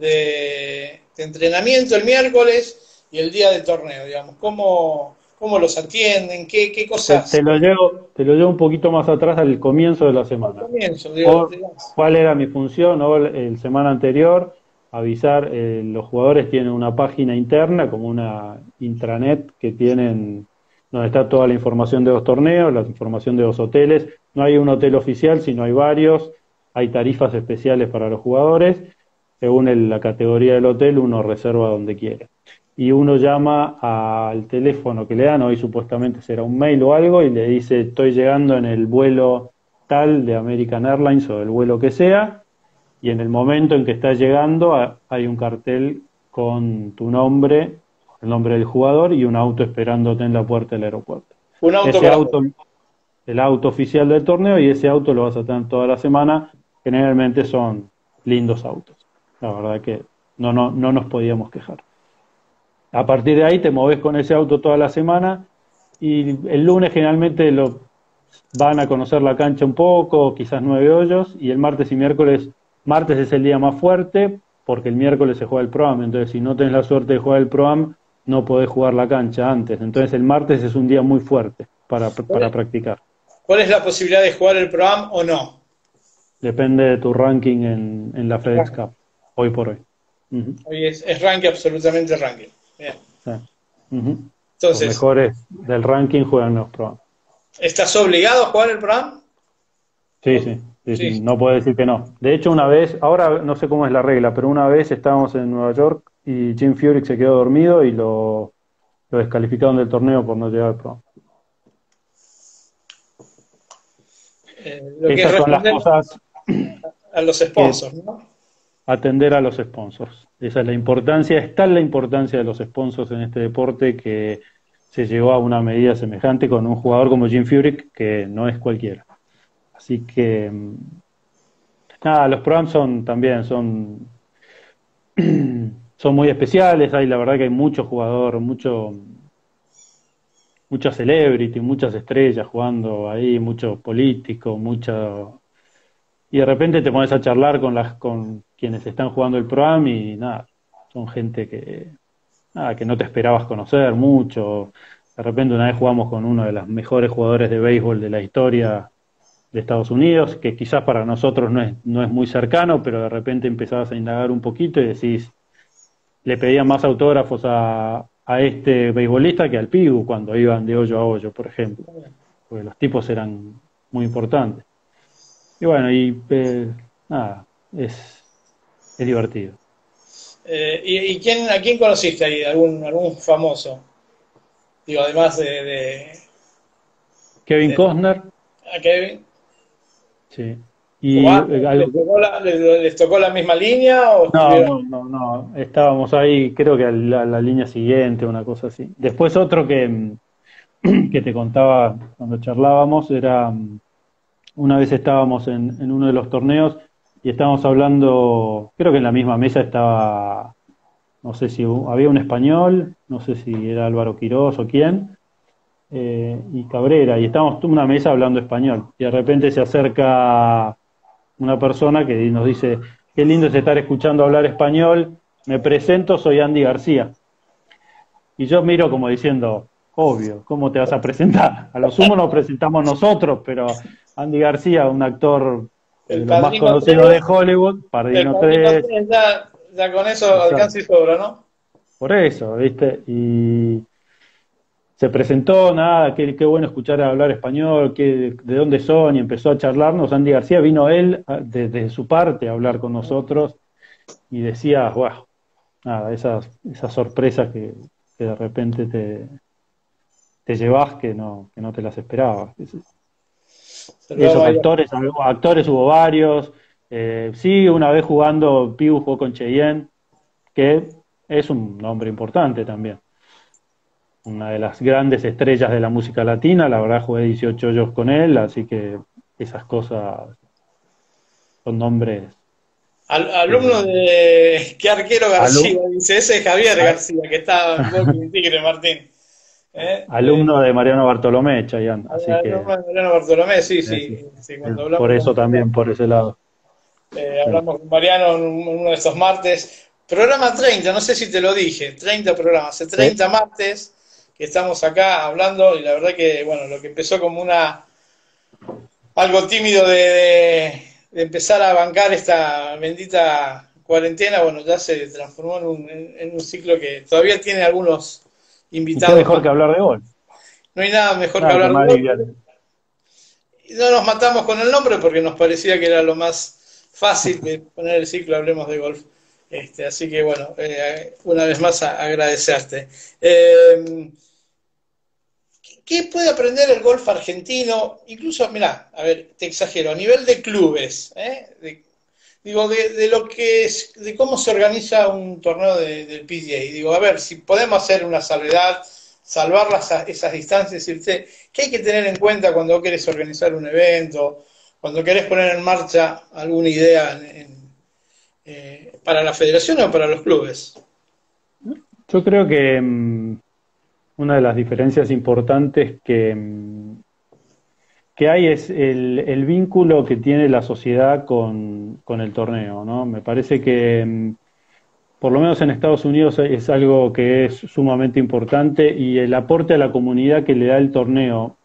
de entrenamiento el miércoles y el día de torneo, digamos? ¿Cómo los atienden? ¿Qué cosas? Te lo llevo un poquito más atrás al comienzo de la Al semana. comienzo, digo, O, ¿cuál era mi función? O el semana anterior, avisar, los jugadores tienen una página interna, como una intranet que tienen, donde está toda la información de los torneos, la información de los hoteles. No hay un hotel oficial, sino hay varios. Hay tarifas especiales para los jugadores. Según la categoría del hotel, uno reserva donde quiere y uno llama al teléfono que le dan, hoy supuestamente será un mail o algo, y le dice, estoy llegando en el vuelo tal de American Airlines o el vuelo que sea, y en el momento en que estás llegando hay un cartel con tu nombre, el nombre del jugador y un auto esperándote en la puerta del aeropuerto. un auto Ese para auto, el auto oficial del torneo, y ese auto lo vas a tener toda la semana, generalmente son lindos autos. La verdad que no nos podíamos quejar. A partir de ahí te moves con ese auto toda la semana y el lunes generalmente van a conocer la cancha un poco, quizás 9 hoyos, y el martes y martes es el día más fuerte porque el miércoles se juega el Pro-Am, entonces si no tenés la suerte de jugar el Pro-Am no podés jugar la cancha antes, entonces el martes es un día muy fuerte para practicar. ¿Cuál es la posibilidad de jugar el programa o no? Depende de tu ranking en la FedEx Cup, hoy por hoy. Ujú. Hoy es ranking, absolutamente ranking. Bien. Sí. Ujú. Los Entonces, mejores del ranking juegan los Pro-Am. ¿estás obligado a jugar el programa? Sí, sí, sí, sí, Sí. no puedo decir que no. De hecho, una vez, ahora no sé cómo es la regla, pero una vez estábamos en Nueva York y Jim Furyk se quedó dormido y lo descalificaron del torneo por no llegar al pro. Lo que es Esas son las responder cosas a los que sponsors, ¿no? atender a los sponsors. Esa es la importancia, es tal la importancia de los sponsors en este deporte que se llegó a una medida semejante con un jugador como Jim Furyk, que no es cualquiera. Así que, nada, los proams son muy especiales, hay la verdad que hay mucho jugador, mucha celebrity, muchas estrellas jugando ahí, mucho político, mucho. Y de repente te pones a charlar con quienes están jugando el Pro-Am y nada, son gente que no te esperabas conocer mucho. De repente una vez jugamos con uno de los mejores jugadores de béisbol de la historia de Estados Unidos, que quizás para nosotros no es muy cercano, pero de repente empezabas a indagar un poquito y decís, le pedían más autógrafos a este beisbolista que al Pigu cuando iban de hoyo a hoyo, por ejemplo, porque los tipos eran muy importantes. Y bueno, nada, es divertido. ¿A quién conociste ahí? ¿Algún famoso? Digo, además Kevin de Costner, a Kevin. sí, Y ¿Les tocó les tocó la misma línea o no, estuvieron? no, no, no, estábamos ahí, creo que a la línea siguiente, una cosa así. Después otro que te contaba cuando charlábamos era, una vez estábamos en uno de los torneos y estábamos hablando, creo que en la misma mesa estaba, no sé si había un español, no sé si era Álvaro Quirós o quién, y Cabrera, y estábamos en una mesa hablando español, y de repente se acerca una persona que nos dice, qué lindo es estar escuchando hablar español, me presento, soy Andy García. Y yo miro como diciendo, obvio, ¿cómo te vas a presentar? A lo sumo nos presentamos nosotros, pero Andy García, un actor El de los más Padrino conocidos de 3, Hollywood, el Padrino Padrino 3, 3 ya con eso exacto. alcanza y sobra, ¿no? Por eso, ¿viste? Y se presentó, nada, qué bueno escuchar hablar español, de dónde son, y empezó a charlarnos. Andy García vino él desde su parte a hablar con nosotros y decía, wow, nada, esas sorpresas que de repente te llevas que no te las esperabas. Y Saludamos esos ahí. actores hubo varios. Sí, una vez jugando, Piu jugó con Cheyenne, que es un nombre importante también. Una de las grandes estrellas de la música latina, la verdad jugué 18 hoyos con él, así que esas cosas son nombres Alumno que... de qué arquero García, alu- dice, ese es Javier a- García, que está en Boca y Tigre, Martín. alumno de Mariano Bartolomé, Chayanne, así que Alumno de Mariano Bartolomé, sí, sí, sí, sí, cuando hablamos por con eso Mariano, también, por ese lado. Sí. hablamos con Mariano en uno de estos martes. Programa 30, no sé si te lo dije, 30 programas, hace Sí. 30 martes que estamos acá hablando y la verdad que, bueno, lo que empezó como algo tímido de empezar a bancar esta bendita cuarentena, bueno, ya se transformó en un ciclo que todavía tiene algunos Y qué invitados mejor más. que hablar de gol, No hay nada mejor que nada que hablar de más gol. liviano. Y no nos matamos con el nombre porque nos parecía que era lo más fácil de poner el ciclo Hablemos de Golf. Así que bueno, una vez más agradecerte. ¿Qué puede aprender el golf argentino? Incluso, mirá, a ver, te exagero, a nivel de clubes, digo, de lo que es, de cómo se organiza un torneo del PGA. Digo, a ver, si podemos hacer una salvedad, salvar esas distancias, decirte, ¿qué hay que tener en cuenta cuando querés organizar un evento, cuando querés poner en marcha alguna idea para la federación o para los clubes? Yo creo que una de las diferencias importantes que hay es el vínculo que tiene la sociedad con el torneo, ¿no? Me parece que, por lo menos en Estados Unidos, es algo que es sumamente importante y el aporte a la comunidad que le da el torneo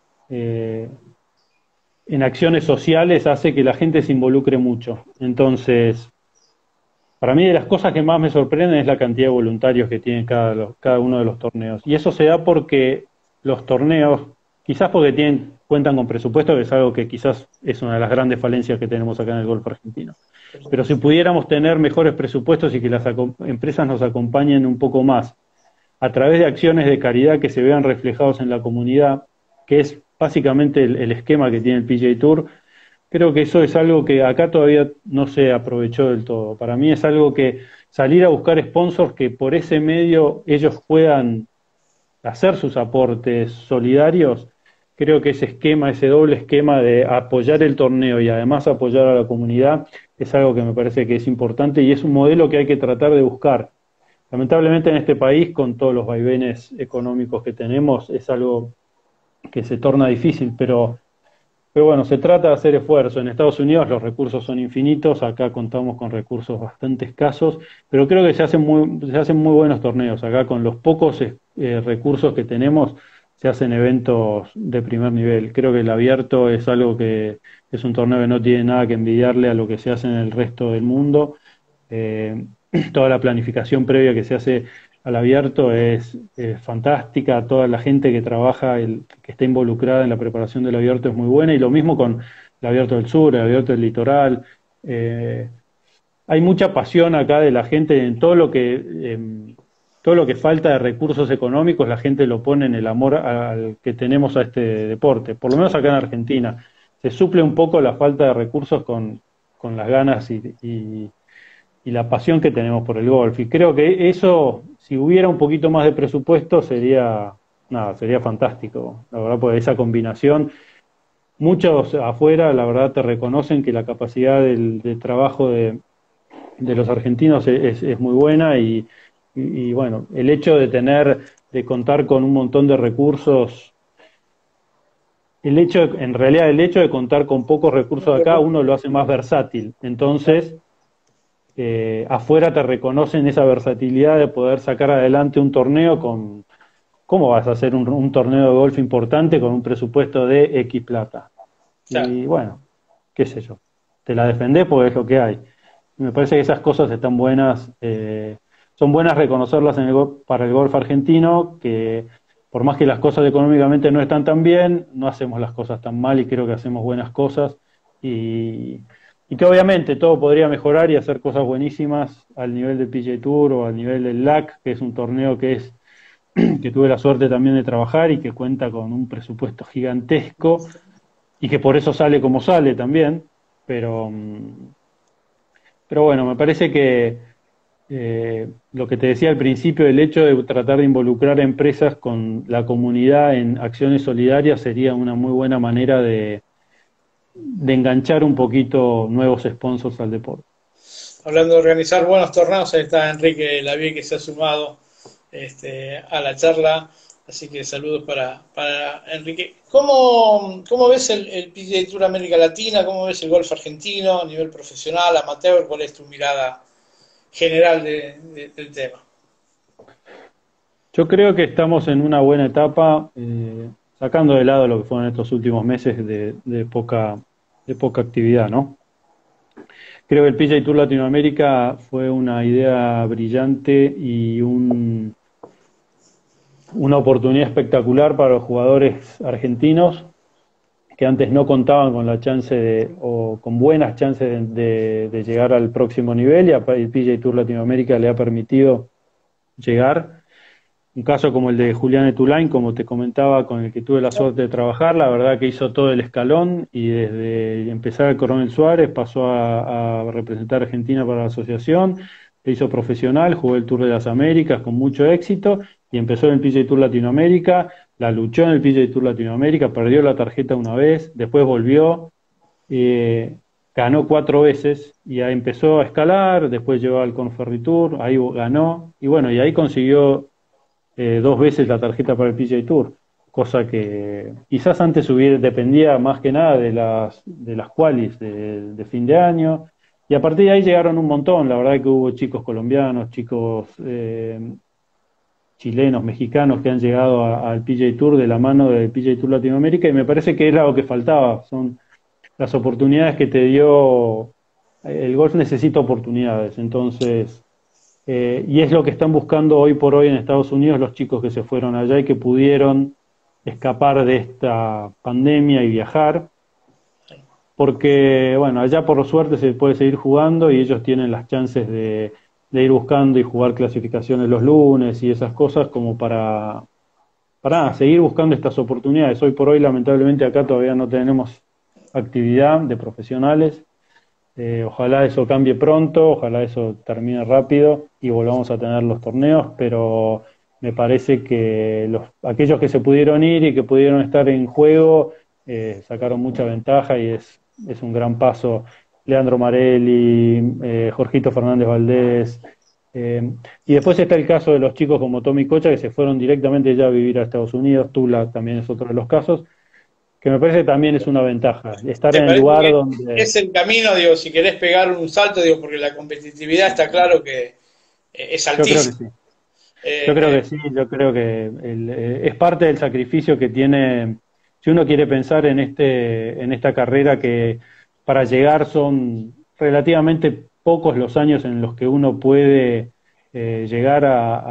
en acciones sociales hace que la gente se involucre mucho. Entonces, para mí de las cosas que más me sorprenden es la cantidad de voluntarios que tiene cada uno de los torneos. Y eso se da porque los torneos, quizás porque cuentan con presupuesto, que es algo que quizás es una de las grandes falencias que tenemos acá en el golf argentino. Pero si pudiéramos tener mejores presupuestos y que las empresas nos acompañen un poco más a través de acciones de caridad que se vean reflejados en la comunidad, que es básicamente el esquema que tiene el PGA Tour, creo que eso es algo que acá todavía no se aprovechó del todo. Para mí es algo que salir a buscar sponsors que por ese medio ellos puedan hacer sus aportes solidarios, creo que ese esquema, ese doble esquema de apoyar el torneo y además apoyar a la comunidad, es algo que me parece que es importante y es un modelo que hay que tratar de buscar. Lamentablemente en este país, con todos los vaivenes económicos que tenemos, es algo que se torna difícil, pero bueno, se trata de hacer esfuerzo. En Estados Unidos los recursos son infinitos, acá contamos con recursos bastante escasos, pero creo que se hacen muy buenos torneos. Acá con los pocos recursos que tenemos se hacen eventos de primer nivel. Creo que el abierto es algo que es un torneo que no tiene nada que envidiarle a lo que se hace en el resto del mundo. Eh, Toda la planificación previa que se hace al abierto es fantástica, toda la gente que trabaja, que está involucrada en la preparación del abierto es muy buena, y lo mismo con el abierto del sur, el abierto del litoral. Hay mucha pasión acá de la gente en todo lo que falta de recursos económicos, la gente lo pone en el amor al que tenemos a este deporte, por lo menos acá en Argentina. Se suple un poco la falta de recursos con las ganas y la pasión que tenemos por el golf. Y creo que eso, si hubiera un poquito más de presupuesto, sería, nada, sería fantástico. La verdad, pues esa combinación, muchos afuera, la verdad, te reconocen que la capacidad de trabajo de los argentinos es muy buena y bueno, el hecho de contar con un montón de recursos, en realidad el hecho de contar con pocos recursos acá, uno lo hace más versátil. Entonces, afuera te reconocen esa versatilidad de poder sacar adelante un torneo con, ¿cómo vas a hacer un torneo de golf importante con un presupuesto de X plata? Claro. Y bueno, qué sé yo, te la defendés porque es lo que hay. Me parece que esas cosas están buenas, son buenas reconocerlas para el golf argentino, que por más que las cosas económicamente no están tan bien, no hacemos las cosas tan mal y creo que hacemos buenas cosas y, y que obviamente todo podría mejorar y hacer cosas buenísimas al nivel del PGA Tour o al nivel del LAC, que es un torneo que tuve la suerte también de trabajar y que cuenta con un presupuesto gigantesco y que por eso sale como sale también, pero... Pero bueno, me parece que lo que te decía al principio, el hecho de tratar de involucrar a empresas con la comunidad en acciones solidarias sería una muy buena manera de enganchar un poquito nuevos sponsors al deporte. Hablando de organizar buenos torneos, ahí está Enrique Lavie que se ha sumado a la charla. Así que saludos para Enrique. ¿Cómo ves el PGA Tour América Latina? ¿Cómo ves el golf argentino a nivel profesional, amateur? ¿Cuál es tu mirada general del tema? Yo creo que estamos en una buena etapa, sacando de lado lo que fueron estos últimos meses de poca actividad, ¿no? Creo que el PGA Tour Latinoamérica fue una idea brillante y una oportunidad espectacular para los jugadores argentinos que antes no contaban con la chance o con buenas chances de llegar al próximo nivel y el PGA Tour Latinoamérica le ha permitido llegar. Un caso como el de Julián Etulain, como te comentaba, con el que tuve la suerte de trabajar, la verdad que hizo todo el escalón y desde empezar el Coronel Suárez pasó a representar a Argentina para la asociación, se hizo profesional, jugó el Tour de las Américas con mucho éxito y empezó en el PGA Tour Latinoamérica, la luchó en el PGA Tour Latinoamérica, perdió la tarjeta una vez, después volvió, ganó 4 veces y ahí empezó a escalar, después llegó al Conferritour, ahí ganó y bueno, y ahí consiguió 2 veces la tarjeta para el PGA Tour, cosa que quizás antes dependía más que nada de las qualis de fin de año, y a partir de ahí llegaron un montón, la verdad que hubo chicos colombianos, chicos chilenos, mexicanos que han llegado al PGA Tour de la mano del PGA Tour Latinoamérica, y me parece que era lo que faltaba, son las oportunidades que te dio, el golf necesita oportunidades, entonces... y es lo que están buscando hoy por hoy en Estados Unidos los chicos que se fueron allá y que pudieron escapar de esta pandemia y viajar, porque bueno, allá por suerte se puede seguir jugando y ellos tienen las chances de ir buscando y jugar clasificaciones los lunes y esas cosas como para seguir buscando estas oportunidades. Hoy por hoy lamentablemente acá todavía no tenemos actividad de profesionales. Ojalá eso cambie pronto, ojalá eso termine rápido y volvamos a tener los torneos, pero me parece que aquellos que se pudieron ir y que pudieron estar en juego sacaron mucha ventaja y es un gran paso. Leandro Marelli, Jorgito Fernández Valdés, y después está el caso de los chicos como Tommy Cocha que se fueron directamente ya a vivir a Estados Unidos, Tula también es otro de los casos que me parece que también es una ventaja, estar en el lugar donde... Es el camino, digo, si querés pegar un salto, digo, porque la competitividad está claro que es altísima. Yo creo que sí, yo creo que es parte del sacrificio que tiene, si uno quiere pensar en esta carrera que para llegar son relativamente pocos los años en los que uno puede llegar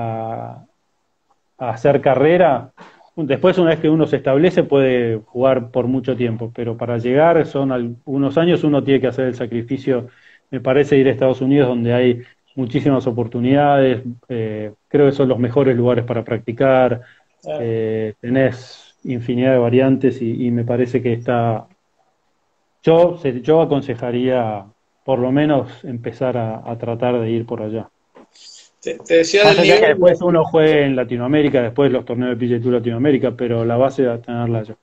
a hacer carrera. Después, una vez que uno se establece, puede jugar por mucho tiempo, pero para llegar son algunos años, uno tiene que hacer el sacrificio, me parece, ir a Estados Unidos, donde hay muchísimas oportunidades, creo que son los mejores lugares para practicar, tenés infinidad de variantes y me parece que yo aconsejaría por lo menos empezar a tratar de ir por allá. Te decía Más del allá que nivel. después uno juegue en Latinoamérica, después los torneos de PGA Tour Latinoamérica, pero la base va a tenerla allá.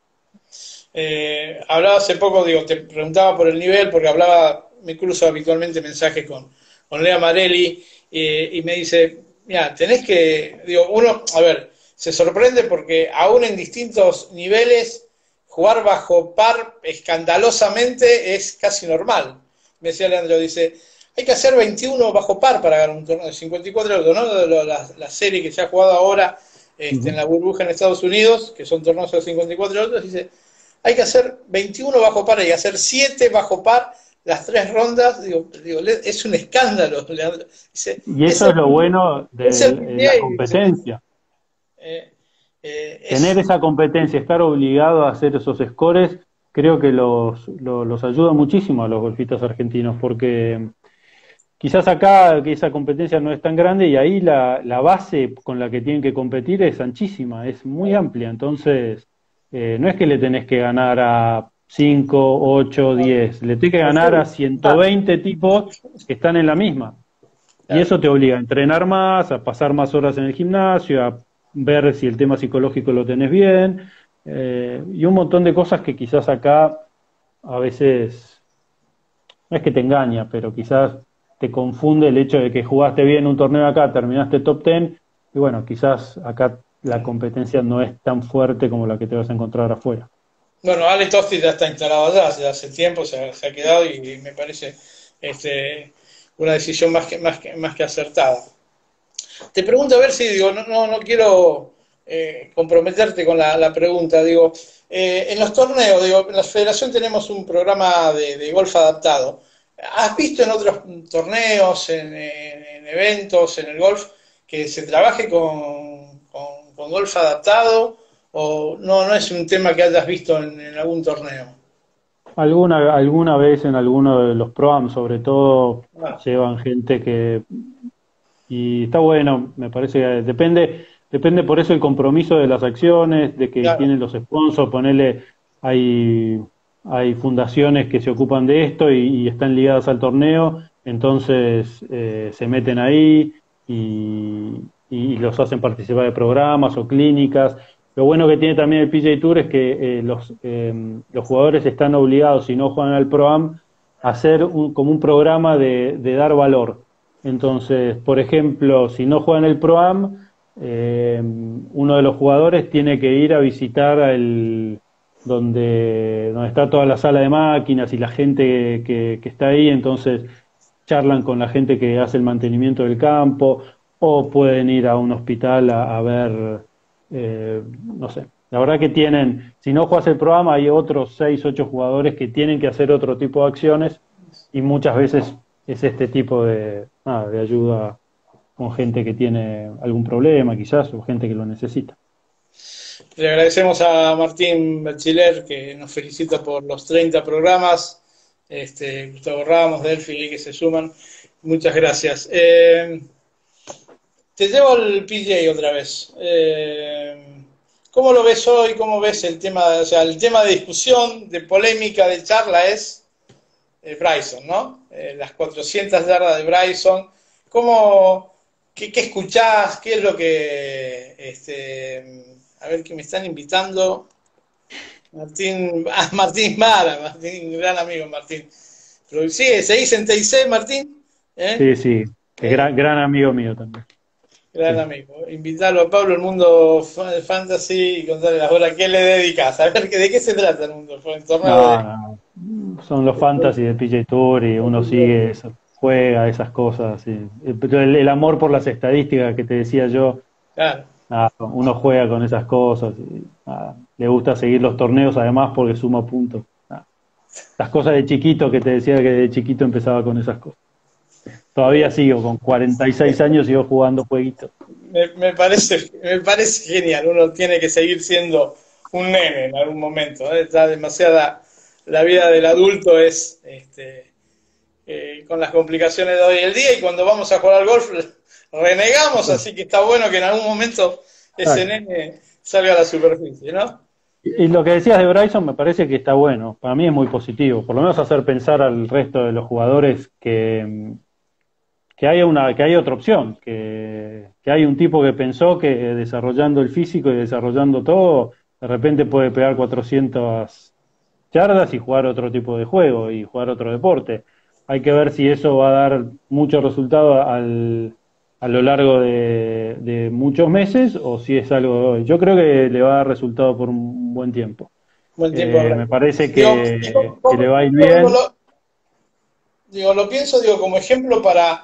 Hablaba hace poco, digo, te preguntaba por el nivel, porque me cruzo habitualmente mensajes con Lea Marelli, y me dice, mira, tenés que, digo, uno, a ver, se sorprende porque aún en distintos niveles, jugar bajo par escandalosamente es casi normal. Me decía Leandro, dice, hay que hacer 21 bajo par para ganar un torneo de 54 euros, ¿no? La serie que se ha jugado ahora en la burbuja en Estados Unidos, que son torneos de 54 euros, dice, hay que hacer 21 bajo par y hacer 7 bajo par las 3 rondas. Digo, es un escándalo. Dice, Y eso es lo bueno es el de la PGA, dice. competencia. Eh, Tener esa competencia, estar obligado a hacer esos scores, creo que los ayuda muchísimo a los golfistas argentinos, porque quizás acá que esa competencia no es tan grande y ahí la base con la que tienen que competir es anchísima, es muy amplia. Entonces, no es que le tenés que ganar a 5 8 10 le tenés que ganar a 120 tipos que están en la misma. Y eso te obliga a entrenar más, a pasar más horas en el gimnasio, a ver si el tema psicológico lo tenés bien, y un montón de cosas que quizás acá a veces, no es que te engaña, pero quizás te confunde el hecho de que jugaste bien un torneo acá, terminaste top 10, y bueno, quizás acá la competencia no es tan fuerte como la que te vas a encontrar afuera. Bueno, Ale Tosti ya está instalado allá, hace tiempo se ha quedado y me parece una decisión más que acertada. Te pregunto a ver si, digo, no quiero comprometerte con la pregunta, digo, en los torneos, digo, en la federación tenemos un programa de golf adaptado. ¿Has visto en otros torneos, en eventos, en el golf, que se trabaje con golf adaptado? ¿O no es un tema que hayas visto en algún torneo? Alguna vez en alguno de los proams, sobre todo, Ah, llevan gente que y está bueno, me parece que depende por eso el compromiso de las acciones, de que claro. tienen los sponsors, ponerle, hay, hay fundaciones que se ocupan de esto y están ligadas al torneo, entonces se meten ahí y los hacen participar de programas o clínicas. Lo bueno que tiene también el PGA Tour es que los jugadores están obligados, si no juegan al Pro-Am, a hacer como un programa de dar valor. Entonces, por ejemplo, si no juegan el Pro-Am, uno de los jugadores tiene que ir a visitar donde está toda la sala de máquinas y la gente que está ahí, entonces charlan con la gente que hace el mantenimiento del campo, o pueden ir a un hospital a ver, no sé. La verdad que tienen, si no juegas el programa, hay otros 6 8 jugadores que tienen que hacer otro tipo de acciones y muchas veces es este tipo de ayuda con gente que tiene algún problema quizás o gente que lo necesita. Le agradecemos a Martín Bachiller, que nos felicita por los 30 programas. Gustavo Ramos, Delphi, que se suman. Muchas gracias. Te llevo al PJ otra vez. ¿Cómo lo ves hoy? ¿Cómo ves el tema? O sea, el tema de discusión, de polémica, de charla es Bryson, ¿no? Las 400 yardas de Bryson. ¿Qué escuchás? ¿Qué es lo que... a ver, que me están invitando. Martín Mara, Martín, gran amigo Martín. Pero sí, ¿seguís en TIC, Martín? ¿Eh? Sí, sí, es gran amigo mío también. Gran Sí. amigo. Invitarlo a Pablo al mundo fantasy y contarle las horas que le dedicas. A ver, ¿de qué se trata el mundo? Fue en torneo No, no, son los fantasy de PJ Tour y uno sigue eso, juega esas cosas. Sí. El amor por las estadísticas que te decía yo, Claro. nada, uno juega con esas cosas y nada, le gusta seguir los torneos además porque suma puntos. Nada. Las cosas de chiquito que te decía que de chiquito empezaba con esas cosas. Todavía sigo, con 46 años sigo jugando jueguitos. Me parece genial. Uno tiene que seguir siendo un nene en algún momento. Está demasiada. La vida del adulto es con las complicaciones de hoy en día, y cuando vamos a jugar al golf renegamos, Sí. así que está bueno que en algún momento ese Exacto. nene salga a la superficie, ¿no? Y lo que decías de Bryson me parece que está bueno, para mí es muy positivo, por lo menos hacer pensar al resto de los jugadores que hay otra opción, que hay un tipo que pensó que desarrollando el físico y desarrollando todo, de repente puede pegar 400 yardas y jugar otro tipo de juego y jugar otro deporte. Hay que ver si eso va a dar mucho resultado a lo largo de muchos meses o si es algo de hoy. Yo creo que le va a dar resultado por un buen tiempo. Buen tiempo. Me parece que le va a ir Digo, bien. lo pienso, como ejemplo para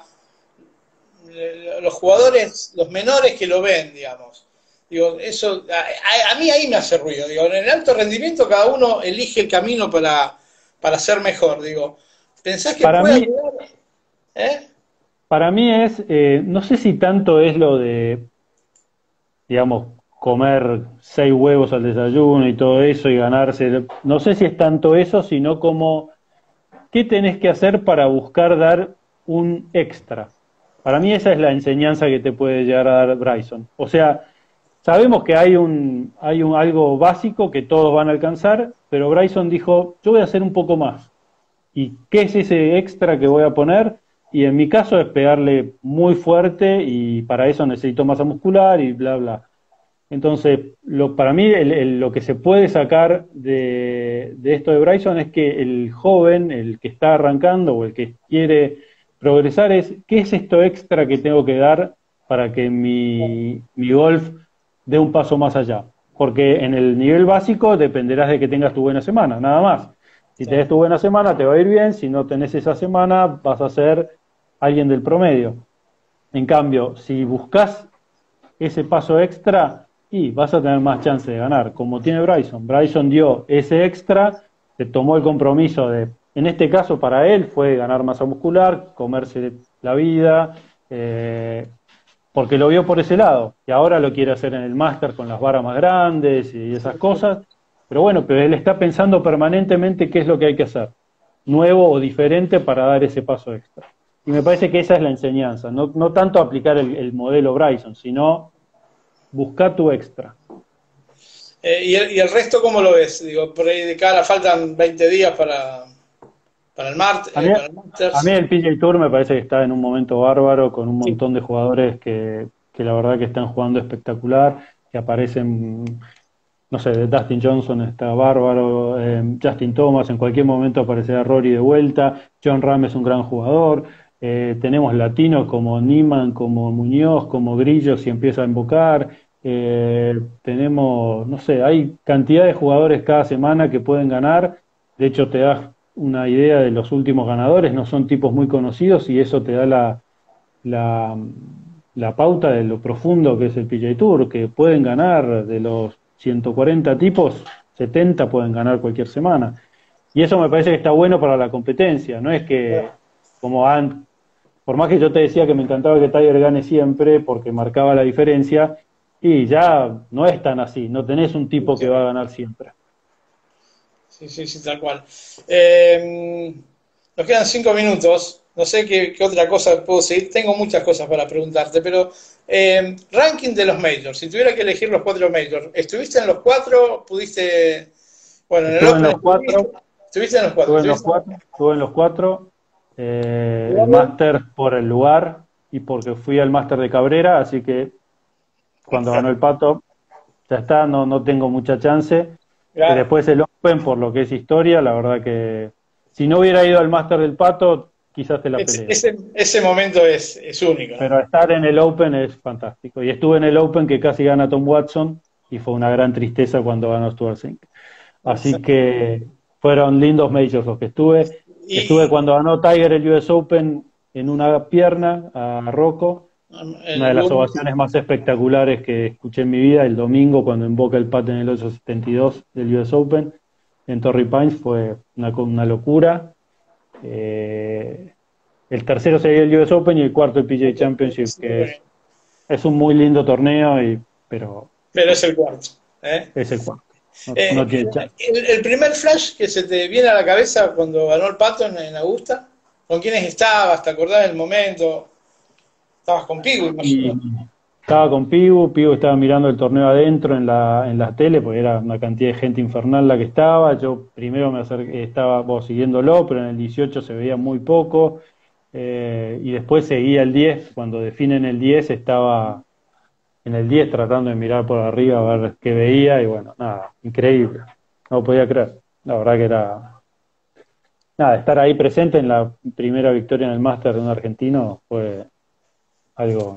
los jugadores, los menores que lo ven, digamos. Digo, eso, a mí ahí me hace ruido. Digo, en el alto rendimiento cada uno elige el camino para ser mejor. Digo, ¿pensás que Para puede mí, ayudar? ¿Eh? para mí es, no sé si tanto es lo de, digamos, comer 6 huevos al desayuno y todo eso y ganarse, no sé si es tanto eso, sino como, ¿qué tenés que hacer para buscar dar un extra? Para mí esa es la enseñanza que te puede llegar a dar Bryson. O sea, sabemos que hay un algo básico que todos van a alcanzar, pero Bryson dijo, yo voy a hacer un poco más. ¿Y qué es ese extra que voy a poner? Y en mi caso es pegarle muy fuerte y para eso necesito masa muscular y bla, bla. Entonces, para mí lo que se puede sacar de esto de Bryson es que el joven, el que está arrancando o el que quiere progresar es, ¿qué es esto extra que tengo que dar para que mi golf dé un paso más allá? Porque en el nivel básico dependerás de que tengas tu buena semana, nada más. Si tenés tu buena semana te va a ir bien, si no tenés esa semana vas a ser alguien del promedio. En cambio, si buscas ese paso extra y vas a tener más chance de ganar, como tiene Bryson. Bryson dio ese extra, se tomó el compromiso de, en este caso para él fue ganar masa muscular, comerse la vida, porque lo vio por ese lado, y ahora lo quiere hacer en el máster con las varas más grandes y esas cosas, pero bueno, pero él está pensando permanentemente qué es lo que hay que hacer, nuevo o diferente para dar ese paso extra. Y me parece que esa es la enseñanza, no tanto aplicar el modelo Bryson, sino buscar tu extra. ¿Y el resto cómo lo ves? Digo, por ahí de cara faltan 20 días para el A mí, para el a mí Masters. el PGA Tour me parece que está en un momento bárbaro, con un Sí. montón de jugadores que la verdad que están jugando espectacular, que aparecen, no sé, Dustin Johnson está bárbaro, Justin Thomas, en cualquier momento aparecerá Rory de vuelta, John Ram es un gran jugador, tenemos latinos como Niemann, como Muñoz, como Grillo si empieza a invocar, tenemos, no sé, hay cantidad de jugadores cada semana que pueden ganar, de hecho te das una idea de los últimos ganadores, no son tipos muy conocidos y eso te da la, la pauta de lo profundo que es el PGA Tour, que pueden ganar de los 140 tipos, 70 pueden ganar cualquier semana. Y eso me parece que está bueno para la competencia, no es que como por más que yo te decía que me encantaba que Tiger gane siempre porque marcaba la diferencia, y ya no es tan así, no tenés un tipo que va a ganar siempre. Sí, sí, sí, tal cual. Nos quedan 5 minutos. No sé qué otra cosa puedo seguir. Tengo muchas cosas para preguntarte, pero ranking de los majors. Si tuviera que elegir los 4 majors, ¿estuviste en los 4? ¿Pudiste? Bueno, en el Estuve en Open los cuatro, estuviste en los 4. estuve en los ¿Estuviste cuatro, estuve en los cuatro, en el los máster por el lugar y porque fui al máster de Cabrera, así que cuando ganó el Pato, ya está, no tengo mucha chance. Claro. Después el Open, por lo que es historia, la verdad que si no hubiera ido al máster del Pato, quizás te la peleo. Ese momento es único, ¿no? Pero estar en el Open es fantástico. Y estuve en el Open que casi gana Tom Watson y fue una gran tristeza cuando ganó Stuart Sink. Así que fueron lindos majors los que estuve. Estuve Y cuando ganó Tiger el US Open en una pierna a Rocco, una de el las ovaciones más espectaculares que escuché en mi vida, el domingo cuando invoca el pat en el 872 del US Open en Torrey Pines, fue una locura. El tercero sería el US Open y el cuarto el PGA Championship, que es un muy lindo torneo, pero pero es el cuarto. ¿Eh? es el cuarto. No Eh, tiene chance. el primer flash que se te viene a la cabeza cuando ganó el Pato en Augusta, ¿con quiénes estabas? ¿Te acordás del momento? Estabas con Pico, Y imagino. estaba con Pibu estaba mirando el torneo adentro en la tele, porque era una cantidad de gente infernal la que estaba. Yo primero me acerqué, estaba siguiéndolo, pero en el 18 se veía muy poco. Y después seguía el 10, cuando definen el 10 estaba en el 10 tratando de mirar por arriba a ver qué veía, y bueno, nada, increíble, no lo podía creer. La verdad que era, nada, estar ahí presente en la primera victoria en el Máster de un argentino fue algo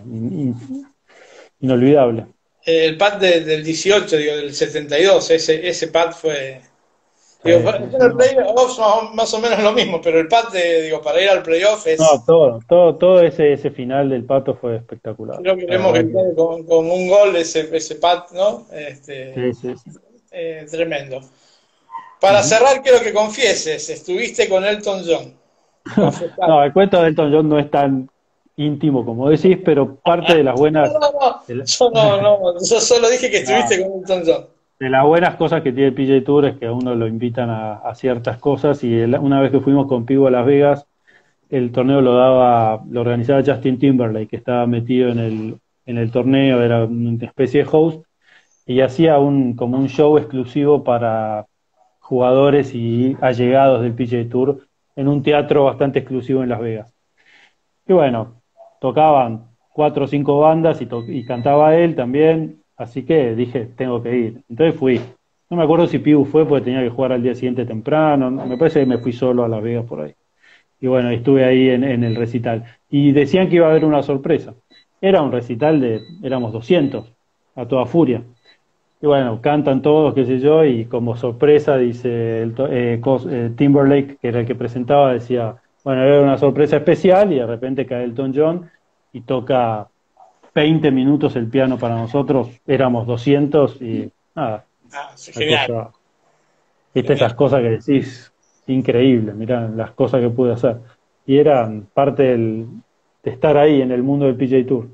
inolvidable. El pad del 18, digo, del 72, ese pad fue... Digo, Sí, sí, en sí, el no. playoff más o menos lo mismo, pero el pad, digo, para ir al playoff No, es... todo ese final del Pato fue espectacular. Creo que lo La hemos verdad gritado que con un gol ese pad, ¿no? sí, sí, sí. Tremendo. Para Ujú. cerrar, quiero que confieses, estuviste con Elton John. No, Confesalo. el cuento de Elton John no es tan íntimo como decís, pero parte de las No, buenas, no, no, de, la- yo no, yo solo dije que no, estuviste con Elton John. de las buenas cosas que tiene el PJ Tour es que a uno lo invitan a ciertas cosas, y una vez que fuimos con Pivo a Las Vegas, el torneo lo organizaba Justin Timberlake, que estaba metido en el torneo, era una especie de host, y hacía como un show exclusivo para jugadores y allegados del PGA Tour en un teatro bastante exclusivo en Las Vegas. Y bueno, tocaban cuatro o cinco bandas y cantaba él también, así que dije, tengo que ir. Entonces fui. No me acuerdo si Pibu fue porque tenía que jugar al día siguiente temprano, me parece que me fui solo a Las Vegas por ahí. Y bueno, estuve ahí en el recital. Y decían que iba a haber una sorpresa. Era un recital éramos 200, a toda furia. Y bueno, cantan todos, qué sé yo, y como sorpresa dice Timberlake, que era el que presentaba, decía, bueno, era una sorpresa especial, y de repente cae Elton John y toca 20 minutos el piano para nosotros, éramos 200 y nada, Ah, sí, la genial, cosa, viste genial. esas cosas que decís, increíble, mirá las cosas que pude hacer. Y eran parte de estar ahí en el mundo del PJ Tour.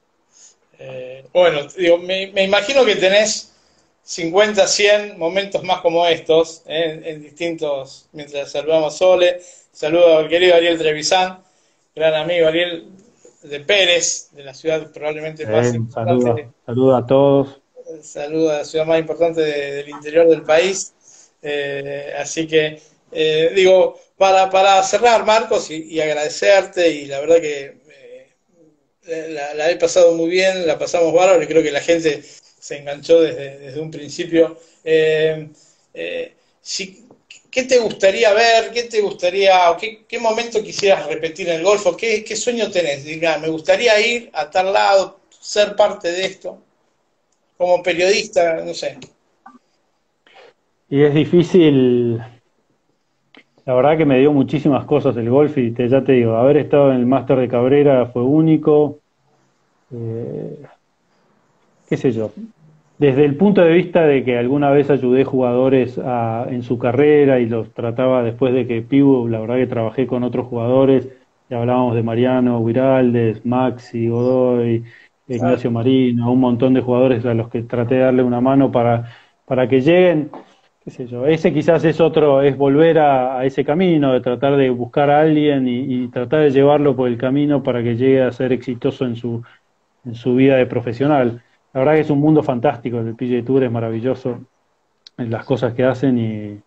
Bueno, digo, me imagino que tenés 50, 100 momentos más como estos, en distintos, mientras saludamos a Sole, saludo al querido Ariel Trevisan, gran amigo Ariel de Pérez, de la ciudad probablemente más importante, Saluda a todos. saludo a la ciudad más importante del interior del país. Así que, digo, para cerrar, Marcos, y agradecerte, y la verdad que la he pasado muy bien, la pasamos bárbaro, y creo que la gente se enganchó desde un principio. Si, ¿qué te gustaría ver? ¿Qué te gustaría, o qué momento quisieras repetir en el golf? ¿O qué sueño tenés? Diga, me gustaría ir a tal lado, ser parte de esto, como periodista, no sé. Y es difícil. La verdad que me dio muchísimas cosas el golf, y ya te digo, haber estado en el Máster de Cabrera fue único. eh, Qué sé yo. Desde el punto de vista de que alguna vez ayudé jugadores en su carrera y los trataba después de que Pibu, la verdad que trabajé con otros jugadores, y hablábamos de Mariano Guiraldes, Maxi, Godoy, Ignacio Marino, un montón de jugadores a los que traté de darle una mano para que lleguen, qué sé yo. Ese quizás es otro, es volver a ese camino, de tratar de buscar a alguien y tratar de llevarlo por el camino para que llegue a ser exitoso en su vida de profesional. La verdad que es un mundo fantástico, el PGA Tour es maravilloso en las cosas que hacen,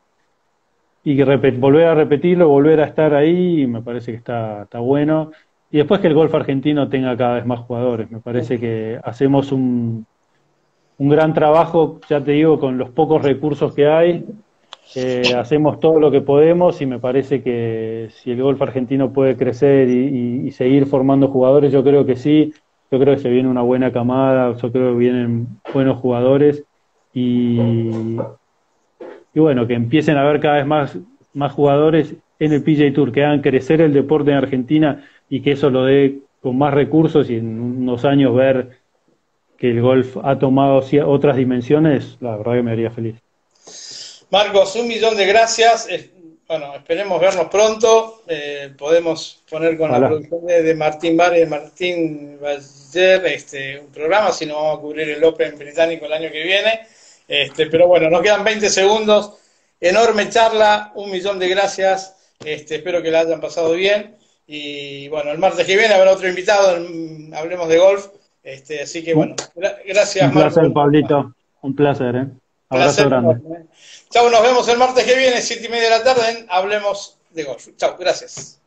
volver a repetirlo, volver a estar ahí, me parece que está bueno. Y después que el golf argentino tenga cada vez más jugadores, me parece que hacemos un gran trabajo, ya te digo, con los pocos recursos que hay. Hacemos todo lo que podemos, y me parece que si el golf argentino puede crecer y seguir formando jugadores, yo creo que sí. Yo creo que se viene una buena camada, yo creo que vienen buenos jugadores, y, y bueno, que empiecen a haber cada vez más jugadores en el PGA Tour, que hagan crecer el deporte en Argentina, y que eso lo dé con más recursos, y en unos años ver que el golf ha tomado otras dimensiones, la verdad que me haría feliz. Marcos, 1 millón de gracias. Bueno, esperemos vernos pronto. Podemos poner con la Ojalá. producción de Martín Bar y de Martín Bayer un programa, si no vamos a cubrir el Open británico el año que viene. Pero bueno, nos quedan 20 segundos. Enorme charla, 1 millón de gracias. Espero que la hayan pasado bien. Y bueno, el martes que viene habrá otro invitado, Hablemos de Golf. Así que bueno, gracias Un placer, Marco. Pablito. Un placer, ¿eh? Abrazo grande. Chau, nos vemos el martes que viene, 7:30 de la tarde, en Hablemos de Golf. Chau, gracias.